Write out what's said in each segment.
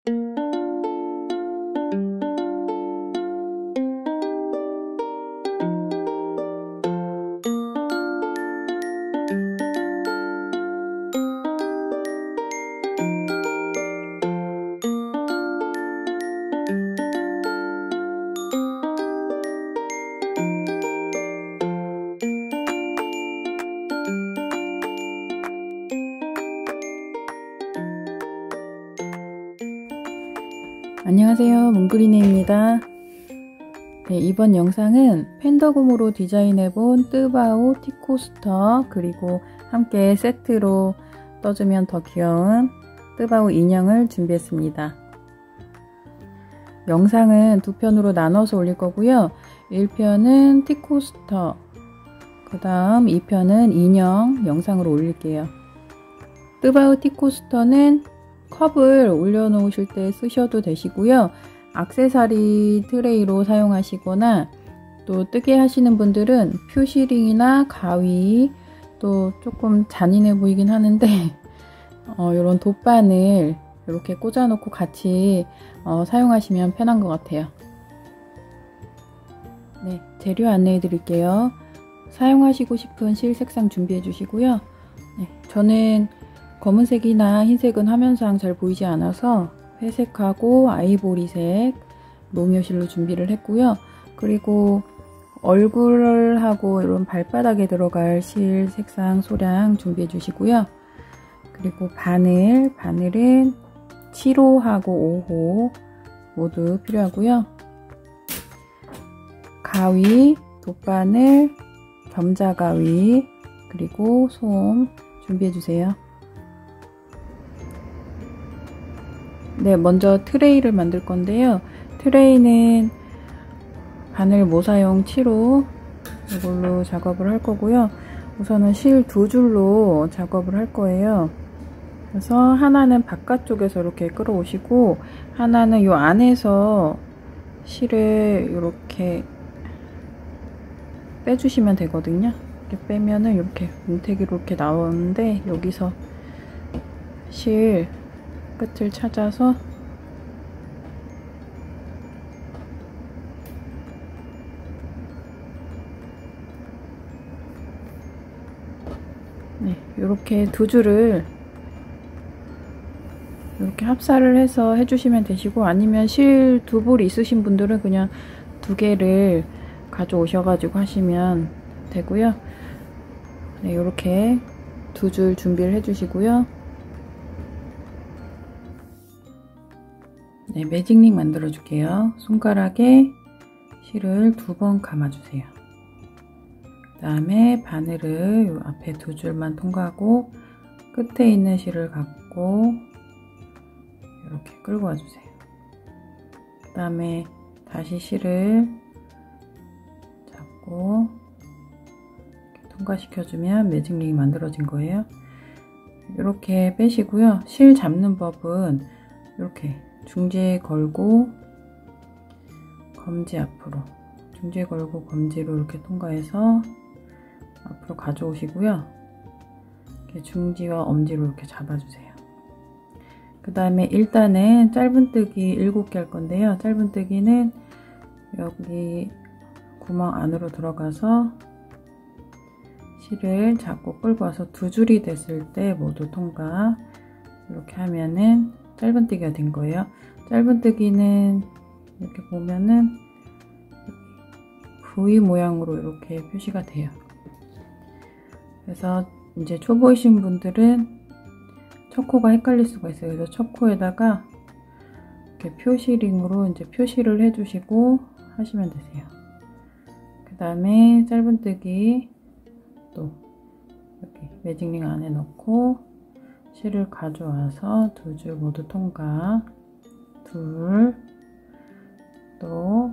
안녕하세요, 몽그리네입니다. 네, 이번 영상은 펜더곰으로 디자인해본 뜨바오 티코스터, 그리고 함께 세트로 떠주면 더 귀여운 뜨바오 인형을 준비했습니다. 영상은 두 편으로 나눠서 올릴 거고요. 1편은 티코스터, 그 다음 2편은 인형 영상으로 올릴게요. 뜨바오 티코스터는 컵을 올려놓으실 때 쓰셔도 되시고요. 액세서리 트레이로 사용하시거나 또 뜨개 하시는 분들은 퓨시링이나 가위, 또 조금 잔인해 보이긴 하는데 이런 돗바늘 이렇게 꽂아놓고 같이 사용하시면 편한 것 같아요. 네, 재료 안내해 드릴게요. 사용하시고 싶은 실 색상 준비해 주시고요. 네, 저는 검은색이나 흰색은 화면상 잘 보이지 않아서 회색하고 아이보리색 로미오실로 준비를 했고요. 그리고 얼굴하고 이런 발바닥에 들어갈 실 색상 소량 준비해 주시고요. 그리고 바늘은 7호하고 5호 모두 필요하고요. 가위, 돗바늘, 겸자가위, 그리고 솜 준비해 주세요. 네, 먼저 트레이를 만들 건데요. 트레이는 바늘 모사용 7호 이걸로 작업을 할 거고요. 우선은 실 2줄로 작업을 할 거예요. 그래서 하나는 바깥쪽에서 이렇게 끌어오시고 하나는 이 안에서 실을 이렇게 빼주시면 되거든요. 이렇게 빼면은 이렇게 뭉태기로 이렇게 나오는데 여기서 실 끝을 찾아서 네, 이렇게 두 줄을 이렇게 합사를 해서 해주시면 되시고, 아니면 실 두 볼 있으신 분들은 그냥 두 개를 가져오셔가지고 하시면 되고요. 네, 이렇게 두 줄 준비를 해주시고요. 네, 매직링 만들어 줄게요. 손가락에 실을 2번 감아주세요. 그 다음에 바늘을 요 앞에 두 줄만 통과하고 끝에 있는 실을 갖고 이렇게 끌고 와주세요. 그 다음에 다시 실을 잡고 이렇게 통과시켜주면 매직링이 만들어진 거예요. 이렇게 빼시고요. 실 잡는 법은 이렇게 중지에 걸고 검지 앞으로, 중지에 걸고 검지로 이렇게 통과해서 앞으로 가져오시고요. 이렇게 중지와 엄지로 이렇게 잡아주세요. 그 다음에 일단은 짧은뜨기 7개 할 건데요. 짧은뜨기는 여기 구멍 안으로 들어가서 실을 잡고 끌고 와서 두 줄이 됐을 때 모두 통과. 이렇게 하면은 짧은뜨기가 된 거예요. 짧은뜨기는 이렇게 보면은 V 모양으로 이렇게 표시가 돼요. 그래서 이제 초보이신 분들은 첫 코가 헷갈릴 수가 있어요. 그래서 첫 코에다가 이렇게 표시링으로 이제 표시를 해주시고 하시면 되세요. 그 다음에 짧은뜨기 또 이렇게 매직링 안에 넣고 실을 가져와서 두 줄 모두 통과, 둘, 또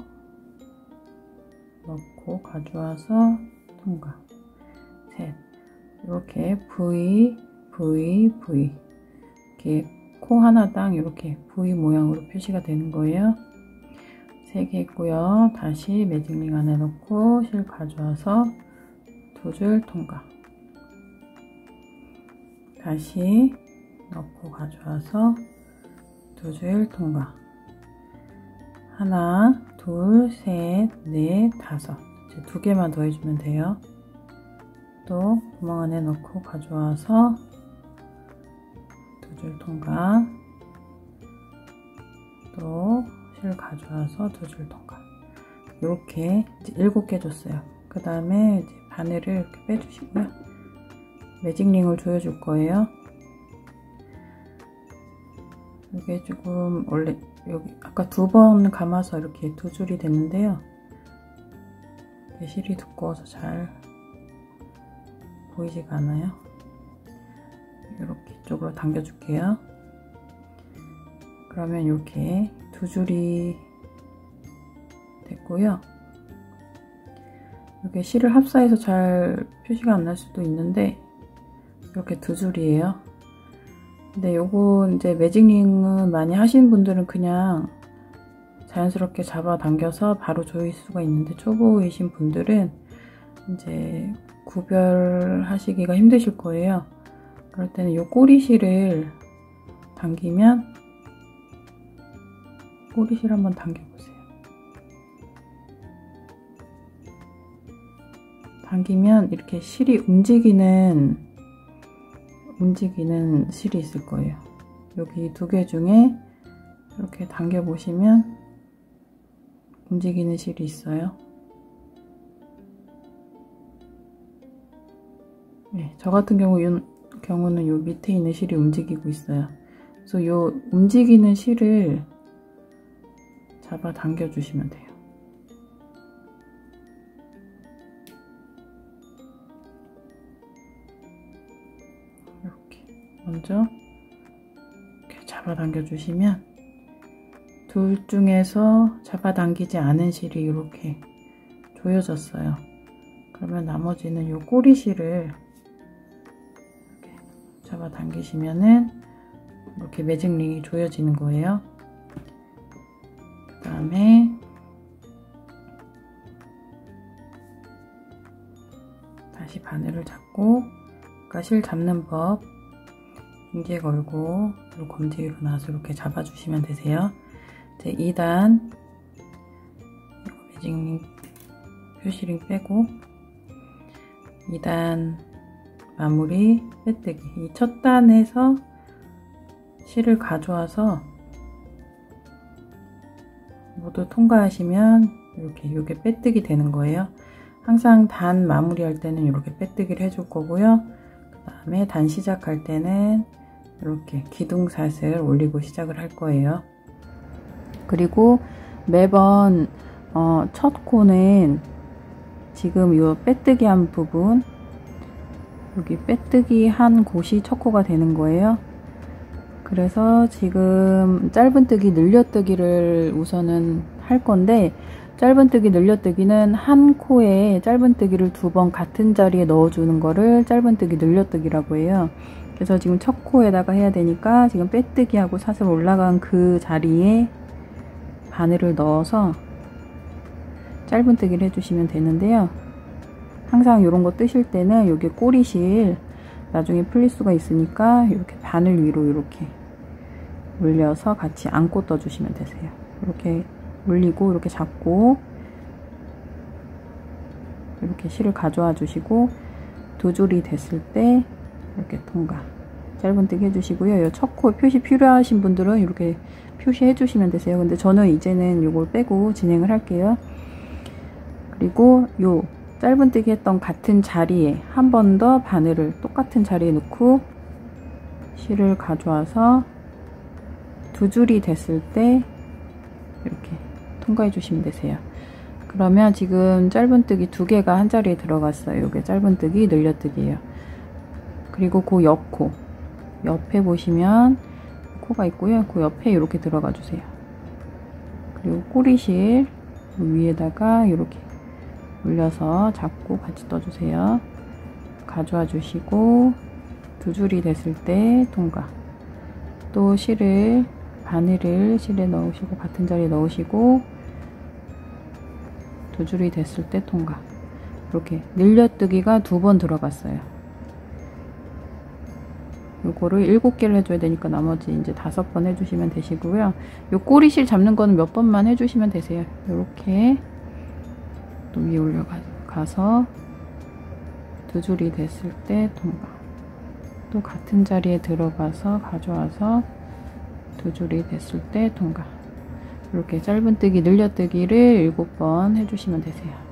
넣고 가져와서 통과, 셋. 이렇게 V, V, V 이렇게 코 하나당 이렇게 V 모양으로 표시가 되는 거예요. 3개 있고요. 다시 매직링 안에 넣고 실 가져와서 두 줄 통과, 다시 넣고 가져와서 두 두 줄 통과. 하나, 둘, 셋, 넷, 다섯. 이제 두 개만 더 해주면 돼요. 또 구멍 안에 넣고 가져와서 두 줄 통과. 또 실 가져와서 두 줄 통과. 이렇게 이제 7개 줬어요. 그 다음에 이제 바늘을 이렇게 빼주시고요. 매직링을 조여줄 거예요. 이게 지금 원래 여기 아까 2번 감아서 이렇게 두 줄이 됐는데요. 실이 두꺼워서 잘 보이지가 않아요. 이렇게 이쪽으로 당겨 줄게요. 그러면 이렇게 두 줄이 됐고요. 이렇게 실을 합사해서 잘 표시가 안 날 수도 있는데 이렇게 두 줄이에요. 근데 요거 이제 매직링은 많이 하시는 분들은 그냥 자연스럽게 잡아당겨서 바로 조일 수가 있는데 초보이신 분들은 이제 구별하시기가 힘드실 거예요. 그럴 때는 요 꼬리실을 당기면, 꼬리실 한번 당겨보세요. 당기면 이렇게 실이 움직이는 실이 있을 거예요. 여기 두 개 중에 이렇게 당겨 보시면 움직이는 실이 있어요. 네, 저 같은 경우는 요 밑에 있는 실이 움직이고 있어요. 그래서 요 움직이는 실을 잡아 당겨 주시면 돼요. 이렇게 먼저 이렇게 잡아 당겨 주시면 둘 중에서 잡아당기지 않은 실이 이렇게 조여졌어요. 그러면 나머지는 요 꼬리실을 이렇게 잡아당기시면은 이렇게 매직링이 조여지는 거예요. 그 다음에 다시 바늘을 잡고, 아까 실 잡는 법 인제 걸고 그리고 검지 위로 놔서 이렇게 잡아주시면 되세요. 이제 2단 매직링 표시링 빼고 2단 마무리 빼뜨기. 이 첫 단에서 실을 가져와서 모두 통과하시면 이렇게 요게 빼뜨기 되는 거예요. 항상 단 마무리할 때는 이렇게 빼뜨기를 해줄 거고요. 그 다음에 단 시작할 때는 이렇게 기둥삿을 올리고 시작을 할 거예요. 그리고 매번 첫 코는 지금 요 빼뜨기 한 부분, 여기 빼뜨기 한 곳이 첫 코가 되는 거예요. 그래서 지금 짧은뜨기 늘려뜨기를 우선은 할 건데, 짧은뜨기 늘려뜨기는 한 코에 짧은뜨기를 2번 같은 자리에 넣어주는 거를 짧은뜨기 늘려뜨기라고 해요. 그래서 지금 첫 코에다가 해야 되니까 지금 빼뜨기하고 사슬 올라간 그 자리에 바늘을 넣어서 짧은뜨기를 해주시면 되는데요. 항상 이런 거 뜨실 때는 여기 꼬리실 나중에 풀릴 수가 있으니까 이렇게 바늘 위로 이렇게 올려서 같이 안고 떠주시면 되세요. 이렇게 올리고 이렇게 잡고 이렇게 실을 가져와 주시고 두 줄이 됐을 때 이렇게 통과. 짧은뜨기 해주시고요. 이 첫 코 표시 필요하신 분들은 이렇게 표시해 주시면 되세요. 근데 저는 이제는 이걸 빼고 진행을 할게요. 그리고 요 짧은뜨기 했던 같은 자리에 한 번 더 바늘을 똑같은 자리에 놓고 실을 가져와서 두 줄이 됐을 때 이렇게 통과해 주시면 되세요. 그러면 지금 짧은뜨기 2개가 한 자리에 들어갔어요. 이게 짧은뜨기 늘려뜨기예요. 그리고 그 옆코, 옆에 보시면 코가 있고요. 그 옆에 이렇게 들어가 주세요. 그리고 꼬리실 위에다가 이렇게 올려서 잡고 같이 떠주세요. 가져와 주시고 두 줄이 됐을 때 통과. 또 실을, 바늘을 실에 넣으시고 같은 자리에 넣으시고 두 줄이 됐을 때 통과. 이렇게 늘려뜨기가 2번 들어갔어요. 요거를 7개를 해줘야 되니까 나머지 이제 5번 해주시면 되시고요. 요 꼬리실 잡는 거는 몇 번만 해주시면 되세요. 요렇게 또 위에 올려가서 2줄이 됐을 때 통과. 또 같은 자리에 들어가서 가져와서 2줄이 됐을 때 통과. 이렇게 짧은뜨기 늘려뜨기를 7번 해주시면 되세요.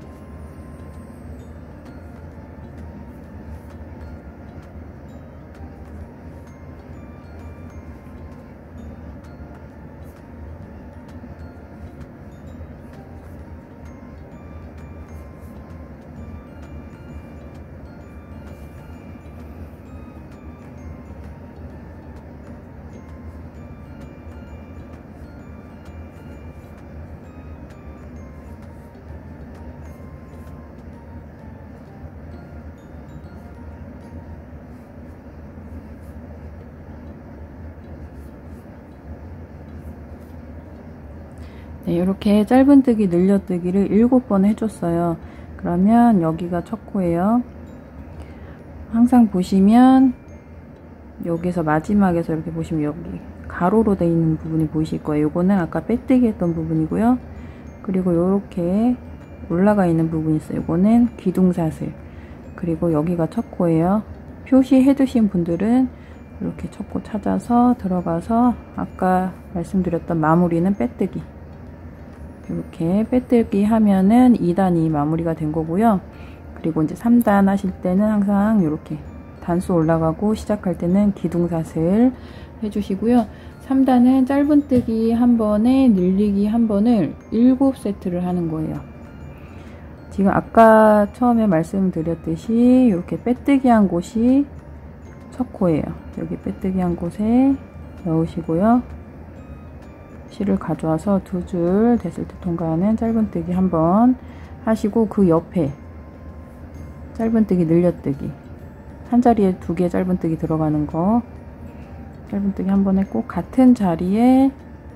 네, 이렇게 짧은뜨기 늘려뜨기를 7번 해줬어요. 그러면 여기가 첫 코예요. 항상 보시면 여기서 마지막에서 이렇게 보시면 여기 가로로 되어 있는 부분이 보이실 거예요. 요거는 아까 빼뜨기 했던 부분이고요. 그리고 이렇게 올라가 있는 부분이 있어요. 요거는 기둥사슬. 그리고 여기가 첫 코예요. 표시해 두신 분들은 이렇게 첫 코 찾아서 들어가서 아까 말씀드렸던 마무리는 빼뜨기. 이렇게 빼뜨기 하면은 2단이 마무리가 된 거고요. 그리고 이제 3단 하실 때는 항상 이렇게 단수 올라가고 시작할 때는 기둥사슬 해주시고요. 3단은 짧은뜨기 한 번에 늘리기 한 번을 7세트를 하는 거예요. 지금 아까 처음에 말씀드렸듯이 이렇게 빼뜨기 한 곳이 첫 코예요. 여기 빼뜨기 한 곳에 넣으시고요. 실을 가져와서 2줄 됐을 때 통과하는 짧은뜨기 한 번 하시고, 그 옆에 짧은뜨기 늘려뜨기 한 자리에 2개 짧은뜨기 들어가는 거 짧은뜨기 한 번 했고, 같은 자리에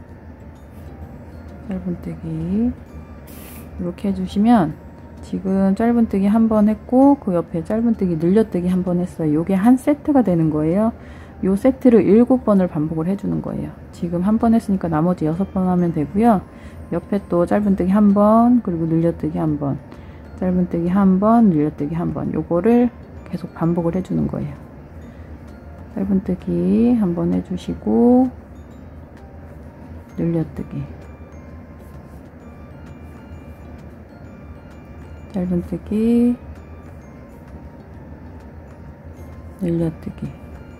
짧은뜨기 이렇게 해주시면 지금 짧은뜨기 한 번 했고 그 옆에 짧은뜨기 늘려뜨기 한 번 했어요. 요게 한 세트가 되는 거예요. 요 세트를 7번을 반복을 해주는 거예요. 지금 한 번 했으니까 나머지 6번 하면 되고요. 옆에 또 짧은뜨기 한 번, 그리고 늘려뜨기 한 번, 짧은뜨기 한 번, 늘려뜨기 한 번, 요거를 계속 반복을 해주는 거예요. 짧은뜨기 한 번 해주시고, 늘려뜨기, 짧은뜨기, 늘려뜨기,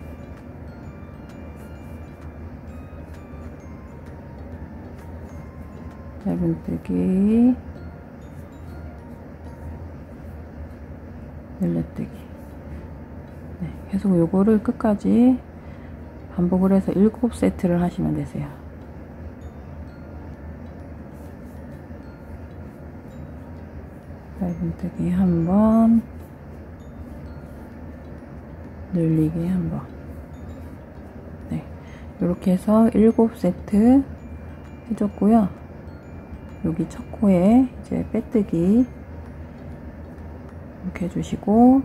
짧은뜨기, 늘려뜨기. 네, 계속 요거를 끝까지 반복을 해서 7세트를 하시면 되세요. 짧은뜨기 한 번, 늘리기 한 번. 네, 이렇게 해서 7세트 해줬고요. 여기 첫 코에 이제 빼뜨기 이렇게 해주시고,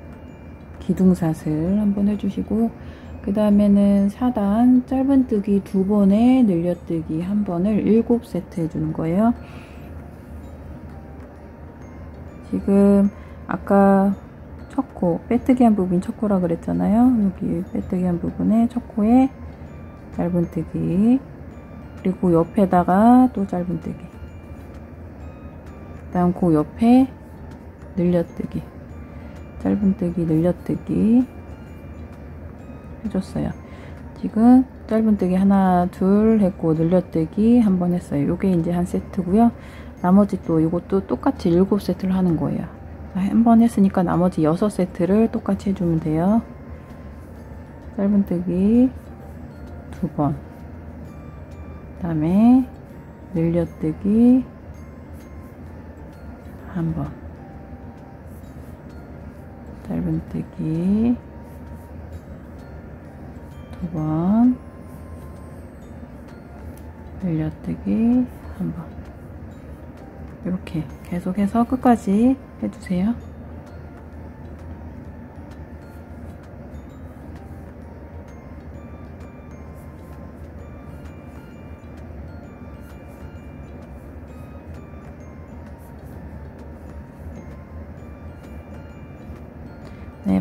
기둥사슬 한번 해주시고, 그 다음에는 4단 짧은뜨기 2번에 늘려뜨기 한 번을 7세트 해주는 거예요. 지금 아까 첫 코 빼뜨기 한 부분이 첫 코라 그랬잖아요. 여기 빼뜨기 한 부분에 첫 코에 짧은뜨기, 그리고 옆에다가 또 짧은뜨기, 그 다음 그 옆에 늘려뜨기, 짧은뜨기, 늘려뜨기 해줬어요. 지금 짧은뜨기 하나, 둘 했고 늘려뜨기 한 번 했어요. 요게 이제 한 세트고요. 나머지 또 이것도 똑같이 7세트를 하는 거예요. 한 번 했으니까 나머지 6세트를 똑같이 해주면 돼요. 짧은뜨기 2번, 그 다음에 늘려뜨기 한 번, 짧은뜨기 2번, 늘려뜨기 한 번. 이렇게 계속해서 끝까지 해주세요.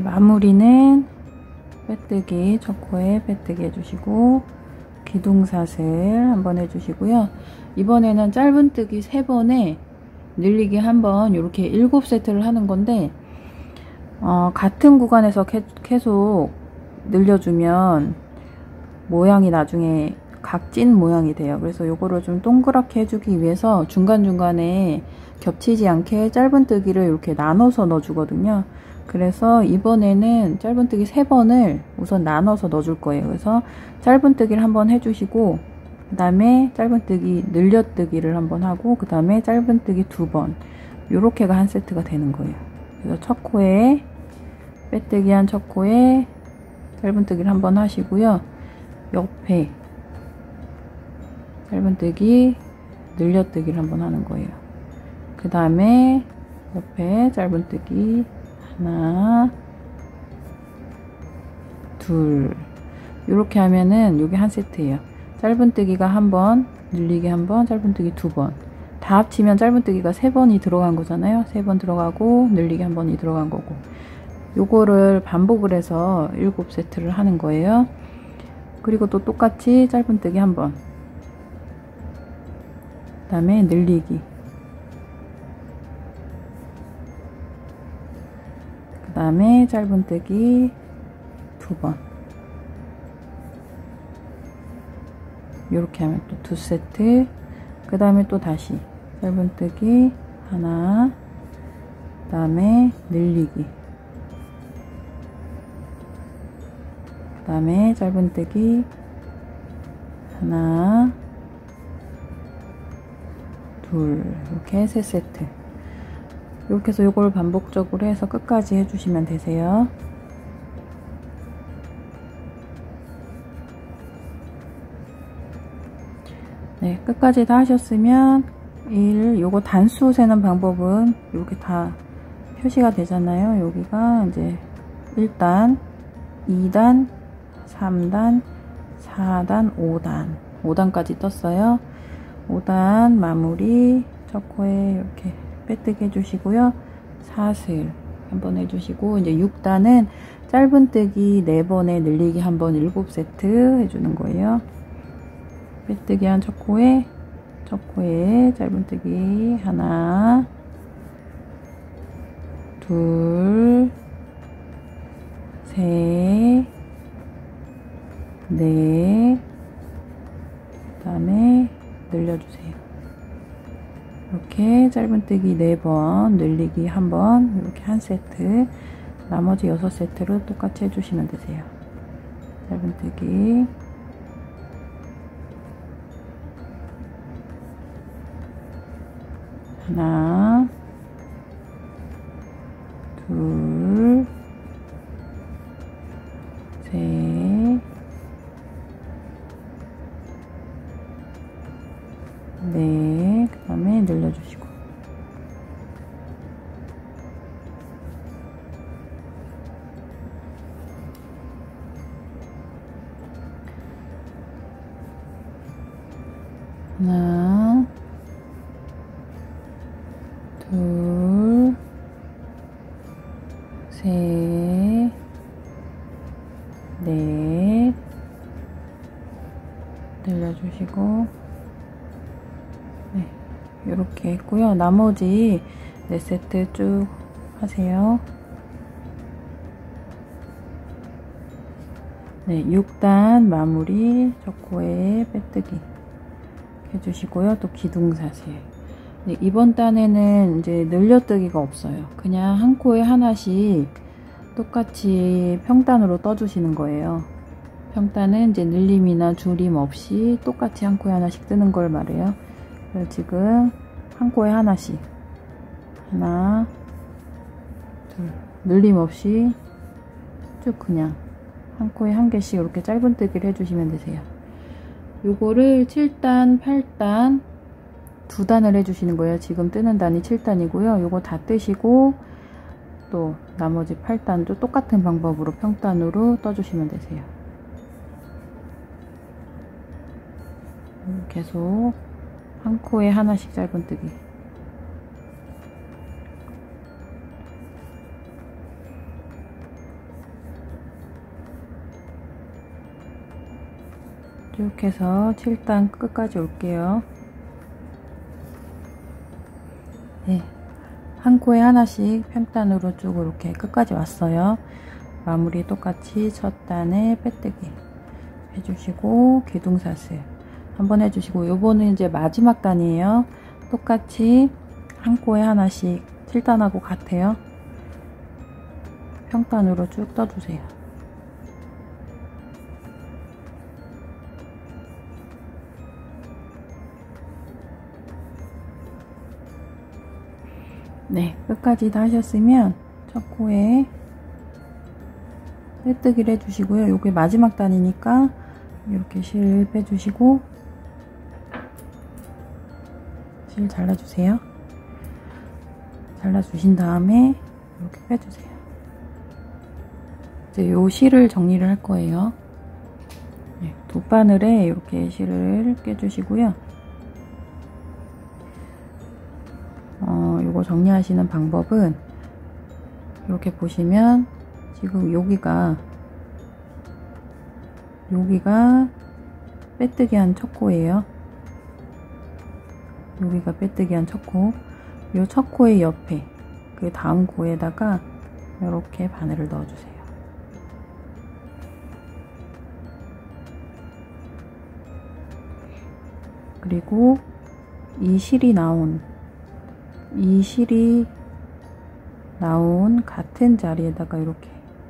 마무리는 빼뜨기, 첫 코에 빼뜨기 해주시고 기둥사슬 한번 해주시고요. 이번에는 짧은뜨기 3번에 늘리기 한번 이렇게 7세트를 하는 건데 같은 구간에서 계속 늘려주면 모양이 나중에 각진 모양이 돼요. 그래서 요거를 좀 동그랗게 해주기 위해서 중간중간에 겹치지 않게 짧은뜨기를 이렇게 나눠서 넣어주거든요. 그래서 이번에는 짧은뜨기 3번을 우선 나눠서 넣어줄 거예요. 그래서 짧은뜨기를 한번 해주시고 그 다음에 짧은뜨기 늘려뜨기를 한번 하고 그 다음에 짧은뜨기 2번 요렇게가 한 세트가 되는 거예요. 그래서 첫 코에 빼뜨기 한 첫 코에 짧은뜨기를 한번 하시고요. 옆에 짧은뜨기 늘려뜨기를 한번 하는 거예요. 그 다음에 옆에 짧은뜨기 하나 둘 이렇게 하면은 요게 한 세트예요. 짧은뜨기가 한 번, 늘리기 한 번, 짧은뜨기 2번 다 합치면 짧은뜨기가 3번이 들어간 거잖아요. 3번 들어가고 늘리기 한 번이 들어간 거고 요거를 반복을 해서 7세트를 하는 거예요. 그리고 또 똑같이 짧은뜨기 한 번 그 다음에 늘리기 그 다음에 짧은뜨기 2번 이렇게 하면 또 2세트 그 다음에 또 다시 짧은뜨기 하나 그 다음에 늘리기 그 다음에 짧은뜨기 하나 둘 이렇게 3세트 이렇게 해서 이걸 반복적으로 해서 끝까지 해주시면 되세요. 네, 끝까지 다 하셨으면 요거 단수 세는 방법은 이렇게 다 표시가 되잖아요. 여기가 이제 1단, 2단, 3단, 4단, 5단 5단까지 떴어요. 5단 마무리 첫 코에 이렇게 빼뜨기 해주시고요. 사슬 한번 해주시고 이제 6단은 짧은뜨기 4번에 늘리기 한번 7세트 해주는 거예요. 빼뜨기 한 첫 코에 짧은뜨기 하나 둘 셋 넷 그 다음에 늘려주세요. 이렇게 짧은뜨기 4번 늘리기 한번 이렇게 한 세트 나머지 6세트를 똑같이 해주시면 되세요. 짧은뜨기 하나 둘 셋 네, 그 다음에 늘려주시고 하나 둘 셋 넷 늘려주시고 네, 이렇게 했고요. 나머지 4세트 쭉 하세요. 네, 6단 마무리 첫 코에 빼뜨기 해주시고요. 또 기둥사슬. 네, 이번 단에는 이제 늘려뜨기가 없어요. 그냥 한 코에 하나씩 똑같이 평단으로 떠주시는 거예요. 평단은 이제 늘림이나 줄임 없이 똑같이 한 코에 하나씩 뜨는 걸 말해요. 그래서 지금 한 코에 하나씩 하나 둘 늘림 없이 쭉 그냥 한 코에 한 개씩 이렇게 짧은뜨기를 해주시면 되세요. 요거를 7단 8단 2단을 해주시는 거예요. 지금 뜨는 단이 7단이고요. 요거 다 뜨시고 또 나머지 8단도 똑같은 방법으로 평단으로 떠주시면 되세요. 계속 한 코에 하나씩 짧은뜨기 쭉 해서 7단 끝까지 올게요. 네, 한 코에 하나씩 평단으로 쭉 이렇게 끝까지 왔어요. 마무리 똑같이 첫 단에 빼뜨기 해주시고 기둥사슬 한번 해주시고, 요번은 이제 마지막 단이에요. 똑같이 한 코에 하나씩 7단하고 같아요. 평단으로 쭉 떠주세요. 네, 끝까지 다 하셨으면 첫 코에 빼뜨기를 해주시고요. 요게 마지막 단이니까 이렇게 실 빼주시고 실 잘라주세요. 잘라주신 다음에 이렇게 빼주세요. 이제 요 실을 정리를 할 거예요. 네, 두 바늘에 이렇게 실을 깨주시고요. 요거 정리하시는 방법은 이렇게 보시면 지금 여기가 빼뜨기 한 첫 코예요. 여기가 빼뜨기 한 첫 코. 요 첫 코의 옆에 그 다음 코에다가 이렇게 바늘을 넣어주세요. 그리고 이 실이 나온 같은 자리에다가 이렇게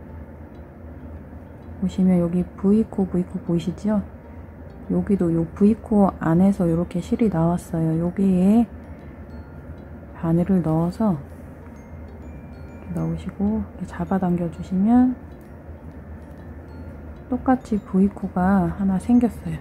보시면 여기 V코 보이시죠? 여기도 요 V코 안에서 이렇게 실이 나왔어요. 여기에 바늘을 넣어서 넣으시고 잡아당겨 주시면 똑같이 V코가 하나 생겼어요.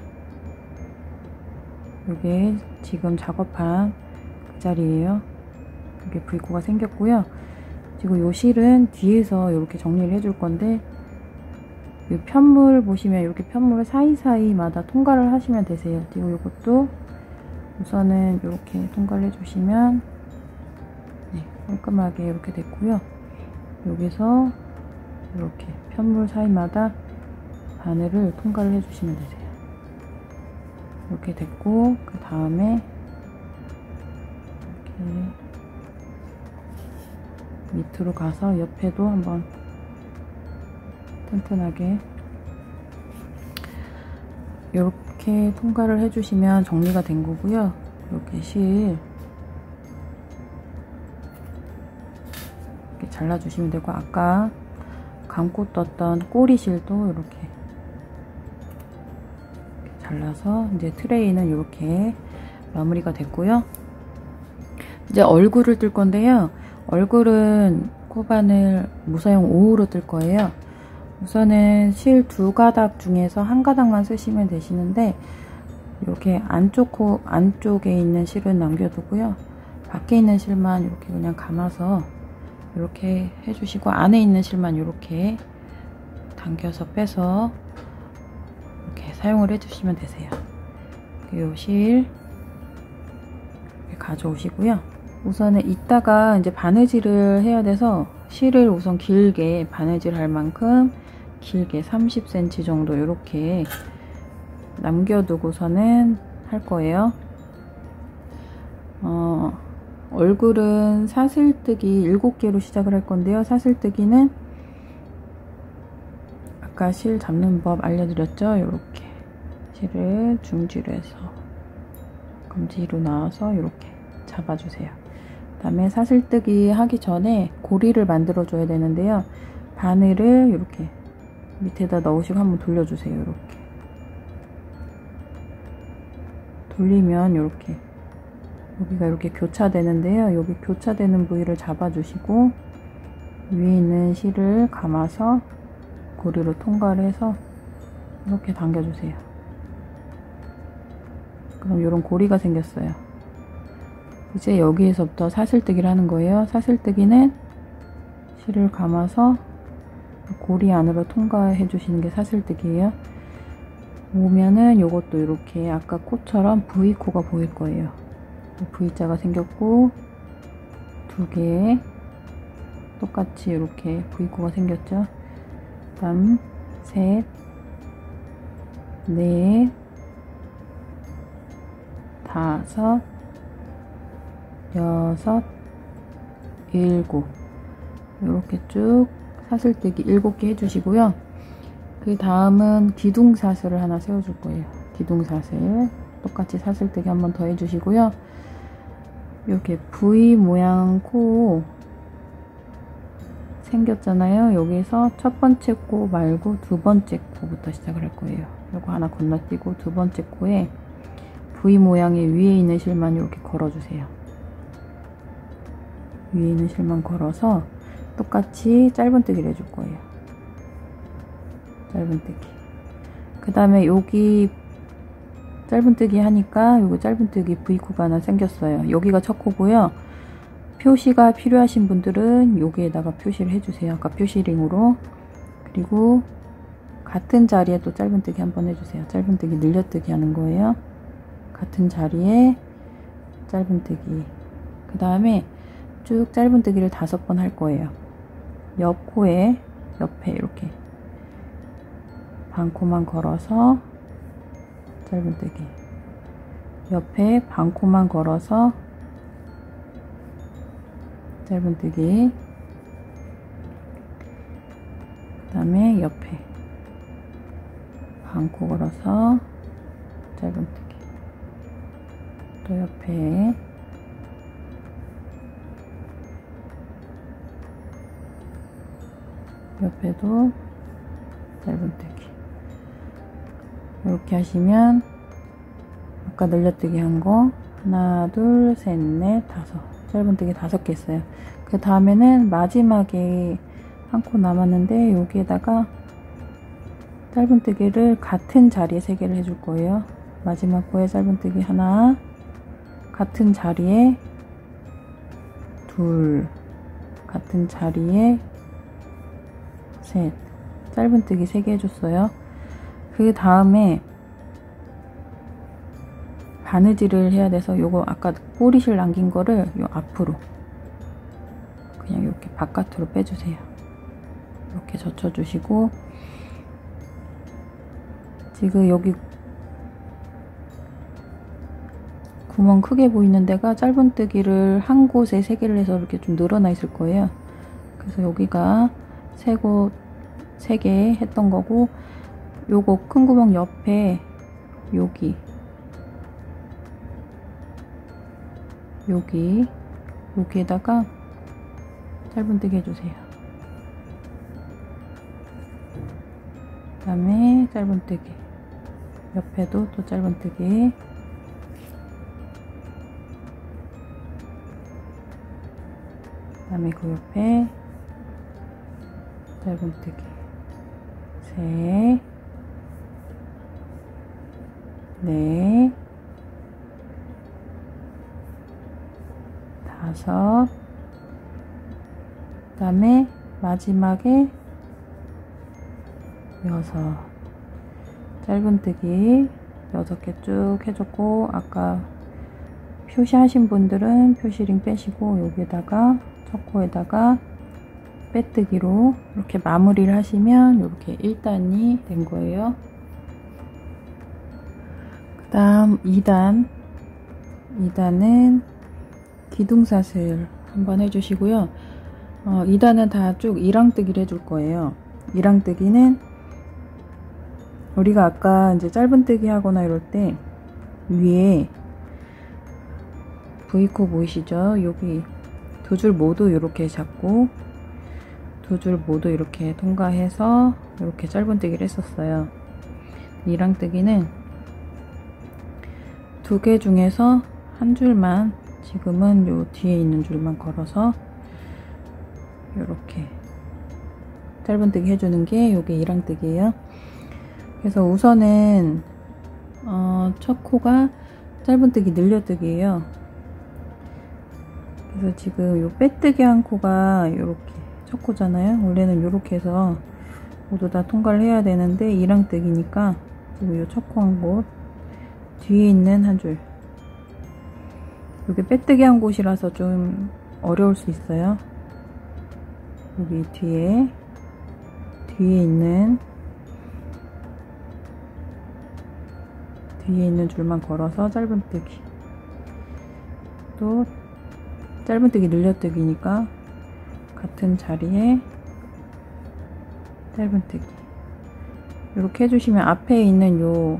요게 지금 작업한 그 자리예요. 이렇게 V코가 생겼고요. 지금 요 실은 뒤에서 이렇게 정리를 해줄 건데, 이 편물 보시면 이렇게 편물 사이사이마다 통과를 하시면 되세요. 그리고 이것도 우선은 이렇게 통과를 해주시면 네, 깔끔하게 이렇게 됐고요. 여기서 이렇게 편물 사이마다 바늘을 통과를 해주시면 되세요. 이렇게 됐고, 그 다음에 이렇게 밑으로 가서 옆에도 한번 튼튼하게 이렇게 통과를 해주시면 정리가 된 거고요. 이렇게 실 이렇게 잘라주시면 되고, 아까 감고 떴던 꼬리실도 이렇게 잘라서 이제 트레이는 이렇게 마무리가 됐고요. 이제 얼굴을 뜰 건데요. 얼굴은 코바늘 무사용 5호로 뜰 거예요. 우선은 실 두 가닥 중에서 한 가닥만 쓰시면 되시는데, 이렇게 안쪽에 있는 실은 남겨두고요. 밖에 있는 실만 이렇게 그냥 감아서 이렇게 해주시고, 안에 있는 실만 이렇게 당겨서 빼서 이렇게 사용을 해주시면 되세요. 이 실 이렇게 가져오시고요. 우선은 이따가 이제 바느질을 해야 돼서 실을 우선 길게 바느질 할 만큼 길게 30cm 정도 이렇게 남겨두고서는 할 거예요. 얼굴은 사슬뜨기 7개로 시작을 할 건데요. 사슬뜨기는 아까 실 잡는 법 알려드렸죠? 이렇게 실을 중지로 해서 검지로 나와서 이렇게 잡아주세요. 그 다음에 사슬뜨기 하기 전에 고리를 만들어 줘야 되는데요. 바늘을 이렇게 밑에다 넣으시고 한번 돌려주세요. 이렇게 돌리면 이렇게 여기가 이렇게 교차되는데요. 여기 교차되는 부위를 잡아주시고 위에 있는 실을 감아서 고리로 통과를 해서 이렇게 당겨주세요. 그럼 이런 고리가 생겼어요. 이제 여기에서부터 사슬뜨기를 하는 거예요. 사슬뜨기는 실을 감아서 고리 안으로 통과해 주시는 게 사슬뜨기예요. 오면은 요것도 이렇게 아까 코처럼 V코가 보일 거예요. V자가 생겼고, 두 개 똑같이 이렇게 V코가 생겼죠. 그 다음 셋, 넷, 5, 6, 7 이렇게 쭉 사슬뜨기 7개 해주시고요. 그 다음은 기둥사슬을 하나 세워줄 거예요. 기둥사슬 똑같이 사슬뜨기 한 번 더 해주시고요. 이렇게 V 모양 코 생겼잖아요. 여기서 첫 번째 코 말고 두 번째 코부터 시작을 할 거예요. 요거 하나 건너뛰고 두 번째 코에 V 모양의 위에 있는 실만 이렇게 걸어주세요. 위에 있는 실만 걸어서 똑같이 짧은뜨기를 해줄 거예요. 짧은뜨기. 그 다음에 여기 짧은뜨기 하니까 요거 짧은뜨기 V코가 하나 생겼어요. 여기가 첫 코고요. 표시가 필요하신 분들은 여기에다가 표시를 해주세요. 아까 표시링으로. 그리고 같은 자리에 또 짧은뜨기 한번 해주세요. 짧은뜨기 늘려뜨기 하는 거예요. 같은 자리에 짧은뜨기. 그 다음에 쭉 짧은뜨기를 5번 할 거예요. 옆 코에 옆에 이렇게 반코만 걸어서 짧은뜨기. 옆에 반코만 걸어서 짧은뜨기. 그 다음에 옆에 반코 걸어서 짧은뜨기. 또 옆에 옆에도 짧은뜨기. 이렇게 하시면 아까 늘려뜨기 한 거 하나, 둘, 셋, 넷, 5 짧은뜨기 5개 했어요. 그 다음에는 마지막에 한 코 남았는데 여기에다가 짧은뜨기를 같은 자리에 3개를 해줄 거예요. 마지막 코에 짧은뜨기 하나, 같은 자리에 둘, 같은 자리에 셋, 짧은뜨기 3개 해줬어요. 그 다음에 바느질을 해야 돼서 요거 아까 꼬리실 남긴 거를 요 앞으로 그냥 이렇게 바깥으로 빼주세요. 이렇게 젖혀주시고, 지금 여기 구멍 크게 보이는 데가 짧은뜨기를 한 곳에 3개를 해서 이렇게 좀 늘어나 있을 거예요. 그래서 여기가 3개 했던 거고, 요거 큰 구멍 옆에 여기에다가 짧은뜨기 해주세요. 그 다음에 짧은뜨기, 옆에도 또 짧은뜨기, 그 다음에 그 옆에 짧은뜨기 3, 4, 5, 그 다음에 마지막에 6 짧은뜨기 6개 쭉 해줬고, 아까 표시하신 분들은 표시링 빼시고 여기에다가 첫 코에다가 빼뜨기로 이렇게 마무리를 하시면 이렇게 1단이 된 거예요. 그 다음 2단은 기둥사슬 한번 해주시고요. 2단은 다 쭉 이랑뜨기를 해줄 거예요. 이랑뜨기는 우리가 아까 이제 짧은뜨기 하거나 이럴 때 위에 V코 보이시죠? 여기 두 줄 모두 이렇게 잡고 두 줄 모두 이렇게 통과해서 이렇게 짧은뜨기를 했었어요. 이랑뜨기는 2개 중에서 한 줄만, 지금은 요 뒤에 있는 줄만 걸어서 이렇게 짧은뜨기 해주는 게 요게 이랑뜨기예요. 그래서 우선은 첫 코가 짧은뜨기 늘려뜨기예요. 그래서 지금 요 빼뜨기 한 코가 요렇게 첫 코잖아요. 원래는 요렇게 해서 모두 다 통과를 해야 되는데 이랑뜨기니까 지금 요 첫 코 한 곳 뒤에 있는 한 줄, 요게 빼뜨기 한 곳이라서 좀 어려울 수 있어요. 여기 뒤에 있는 줄만 걸어서 짧은뜨기 또 짧은뜨기 늘려뜨기니까 같은 자리에 짧은뜨기 이렇게 해주시면 앞에 있는 요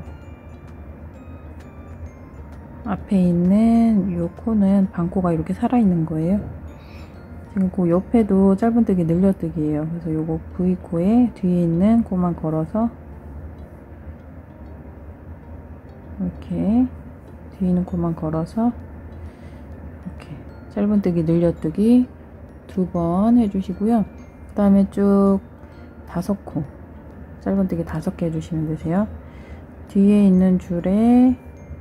코는 반코가 이렇게 살아있는 거예요. 지금 그 옆에도 짧은뜨기 늘려뜨기예요. 그래서 요거 V코에 뒤에 있는 코만 걸어서 이렇게 뒤에 있는 코만 걸어서 이렇게 짧은뜨기 늘려뜨기 2번 해주시고요. 그 다음에 쭉 5코 짧은뜨기 5개 해주시면 되세요. 뒤에 있는 줄에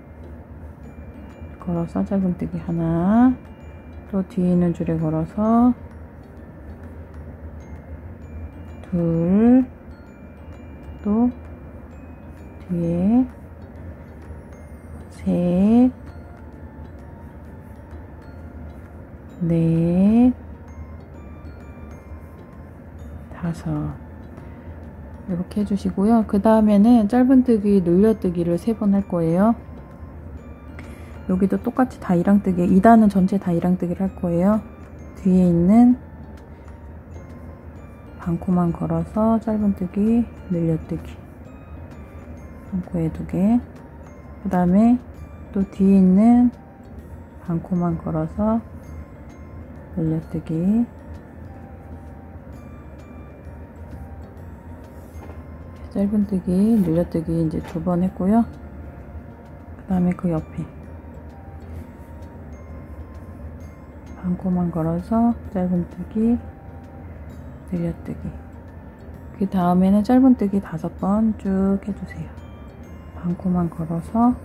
걸어서 짧은뜨기 하나, 또 뒤에 있는 줄에 걸어서 둘, 또 뒤에 셋, 넷, 5 이렇게 해주시고요. 그 다음에는 짧은뜨기 늘려뜨기를 3번 할 거예요. 여기도 똑같이 다 1항뜨기, 2단은 전체 다 1항뜨기를 할 거예요. 뒤에 있는 반코만 걸어서 짧은뜨기 늘려뜨기 반코에 2개, 그 다음에 또 뒤에 있는 반코만 걸어서 늘려뜨기, 짧은뜨기 늘려뜨기 이제 2번 했고요. 그 다음에 그 옆에 반코만 걸어서 짧은뜨기 늘려뜨기, 그 다음에는 짧은뜨기 5번 쭉 해주세요. 반코만 걸어서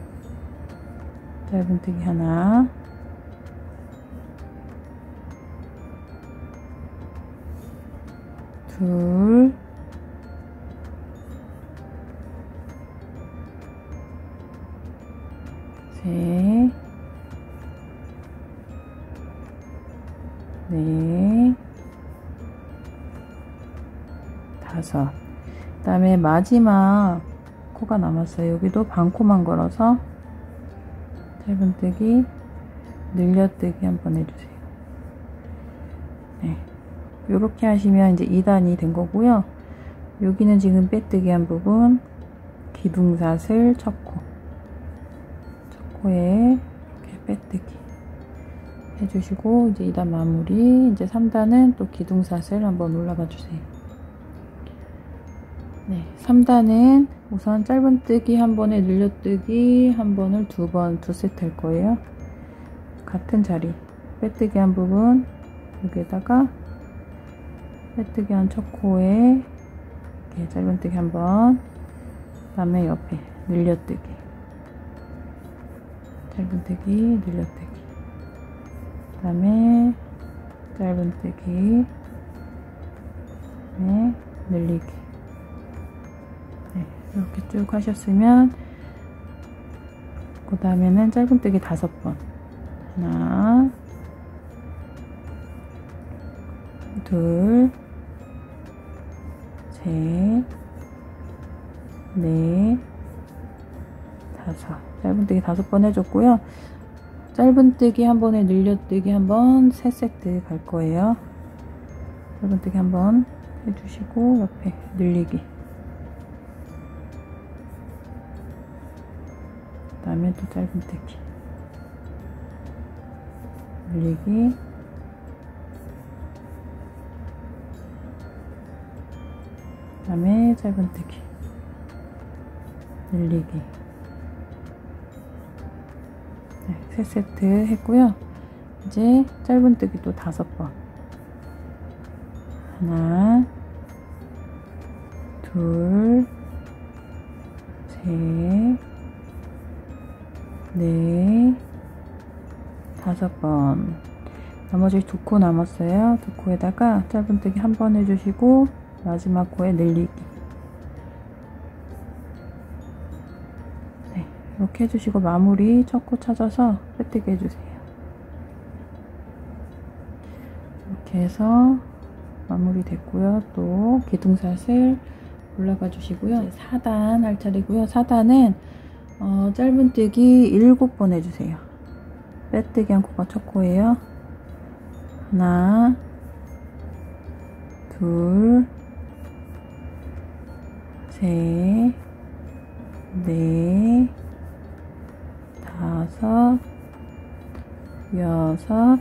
짧은뜨기 하나, 둘, 셋, 넷, 5. 그 다음에 마지막 코가 남았어요. 여기도 반코만 걸어서 짧은뜨기 늘려뜨기 한번 해주세요. 네, 이렇게 하시면 이제 2단이 된 거고요. 여기는 지금 빼뜨기 한 부분, 기둥사슬 첫 코에 이렇게 빼뜨기 해주시고, 이제 2단 마무리. 이제 3단은 또 기둥사슬 한번 올라가 주세요. 네, 3단은 우선 짧은뜨기 한 번에 늘려뜨기 한 번을 2번 2세트 할 거예요. 같은 자리 빼뜨기 한 부분, 여기에다가 빼뜨기 한 첫 코에 이렇게 짧은뜨기 한 번, 그 다음에 옆에 늘려뜨기, 짧은뜨기 늘려뜨기, 그 다음에 짧은뜨기, 네, 늘리기. 네, 이렇게 쭉 하셨으면 그 다음에는 짧은뜨기 5번, 하나, 둘, 셋, 넷, 5. 짧은뜨기 5번 해줬고요. 짧은뜨기 한 번에 늘려뜨기 한 번 3세트 갈 거예요. 짧은뜨기 한 번 해주시고 옆에 늘리기, 그 다음에 또 짧은뜨기 늘리기, 그 다음에 짧은뜨기 늘리기. 네, 3세트 했고요. 이제 짧은뜨기 또 5번, 하나, 둘, 셋, 넷, 5번. 나머지 2코 남았어요. 2코에다가 짧은뜨기 한 번 해주시고 마지막 코에 늘리기. 네, 이렇게 해주시고 마무리 첫 코 찾아서 빼뜨기 해주세요. 이렇게 해서 마무리 됐고요. 또 기둥사슬 올라가 주시고요. 4단 할 차례고요. 4단은 짧은뜨기 7번 해주세요. 빼뜨기 한 코가 첫 코예요. 하나, 둘, 셋, 넷, 다섯, 여섯,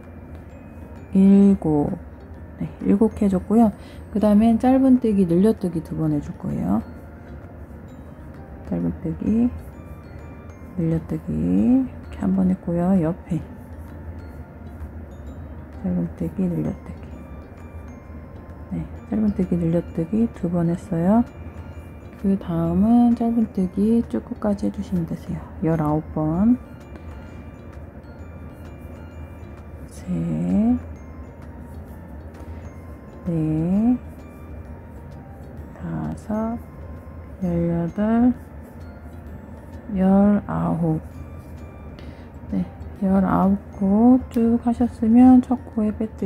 일곱. 네, 7개 해줬고요. 그 다음엔 짧은뜨기, 늘려뜨기 2번 해줄 거예요. 짧은뜨기, 늘려뜨기 이렇게 한 번 했고요. 옆에 짧은뜨기, 늘려뜨기. 네, 짧은뜨기, 늘려뜨기 2번 했어요. 그 다음은 짧은뜨기 쭉 끝까지 해주시면 되세요. 19번. 셋, 넷, 다섯, 18, 19. 네, 19코 쭉 하셨으면 첫 코에 빼뜨기.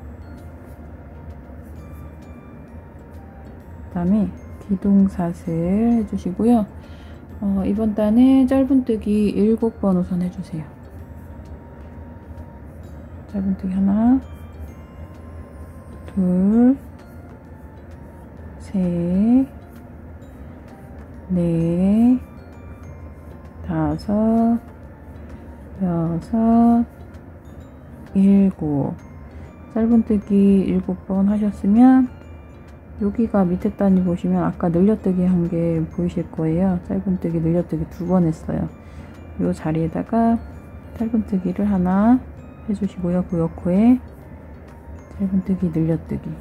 그 다음에 기둥사슬 해주시고요. 이번 단에 짧은뜨기 7번 우선 해주세요. 짧은뜨기 하나, 둘, 셋, 넷, 다섯, 여섯, 7. 짧은뜨기 7번 하셨으면 여기가 밑에 단위 보시면 아까 늘려뜨기 한 게 보이실 거예요. 짧은뜨기, 늘려뜨기 2번 했어요. 이 자리에다가 짧은뜨기를 하나 해주시고요. 그 옆코에 짧은뜨기, 늘려뜨기.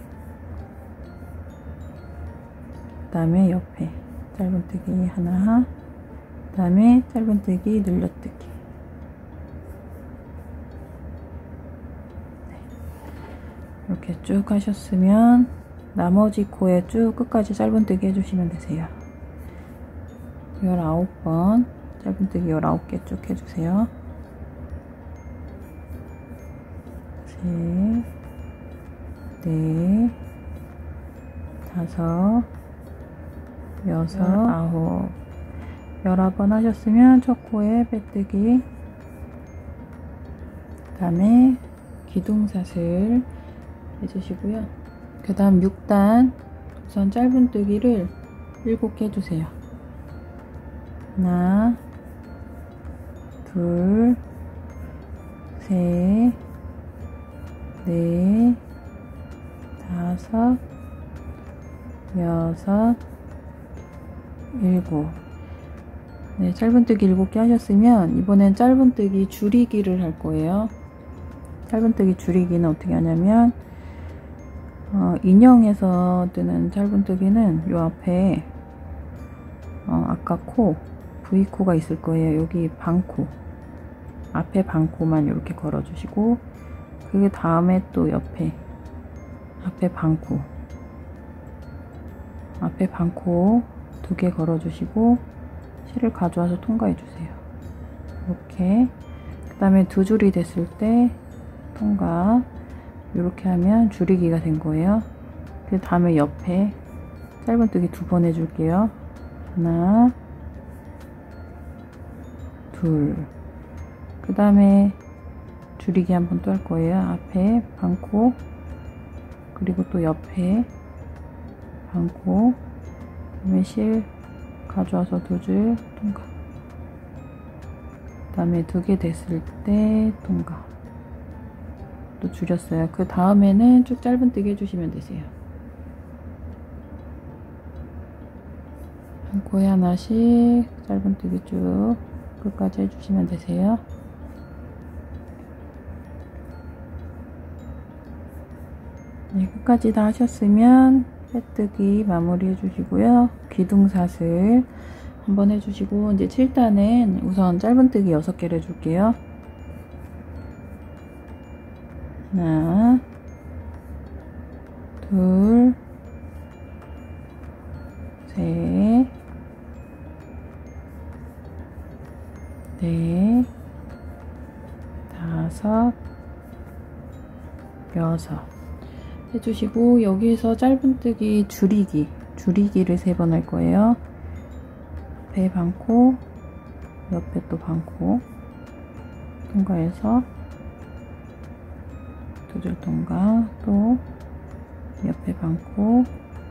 그 다음에 옆에 짧은뜨기 하나, 그 다음에 짧은뜨기, 늘려뜨기. 네. 이렇게 쭉 하셨으면 나머지 코에 쭉 끝까지 짧은뜨기 해주시면 되세요. 19번 짧은뜨기 19개 쭉 해주세요. 셋, 넷, 다섯, 여섯, 9. 11번 하셨으면 첫 코에 빼뜨기. 그 다음에 기둥사슬 해주시고요. 그 다음 6단 우선 짧은뜨기를 7개 해주세요. 하나, 둘, 셋, 넷, 다섯, 여섯, 7. 네, 짧은뜨기 7개 하셨으면 이번엔 짧은뜨기 줄이기를 할 거예요. 짧은뜨기 줄이기는 어떻게 하냐면 인형에서 뜨는 짧은뜨기는 요 앞에 아까 코 V코가 있을 거예요. 여기 반코, 앞에 반코만 이렇게 걸어 주시고, 그 다음에 또 옆에 앞에 반코, 앞에 반코 2개 걸어 주시고 실을 가져와서 통과해 주세요. 이렇게. 그 다음에 2줄이 됐을 때 통과. 이렇게 하면 줄이기가 된 거예요. 그 다음에 옆에 짧은뜨기 2번 해줄게요. 하나, 둘. 그 다음에 줄이기 한 번 또 할 거예요. 앞에 반코, 그리고 또 옆에 반코, 그다음에 실 가져와서 2줄 통과. 그 다음에 2개 됐을 때 통과. 또 줄였어요. 그 다음에는 쭉 짧은뜨기 해주시면 되세요. 한 코에 하나씩 짧은뜨기 쭉 끝까지 해주시면 되세요. 네, 끝까지 다 하셨으면 빼뜨기 마무리 해주시고요. 기둥사슬 한번 해주시고, 이제 7단엔 우선 짧은뜨기 6개를 해줄게요. 하나, 둘, 셋, 넷, 다섯, 여섯 해주시고, 여기에서 짧은뜨기 줄이기를 3번 할 거예요. 앞에 반코, 옆에 또 반코, 통과해서 두 줄 통과, 또 옆에 반코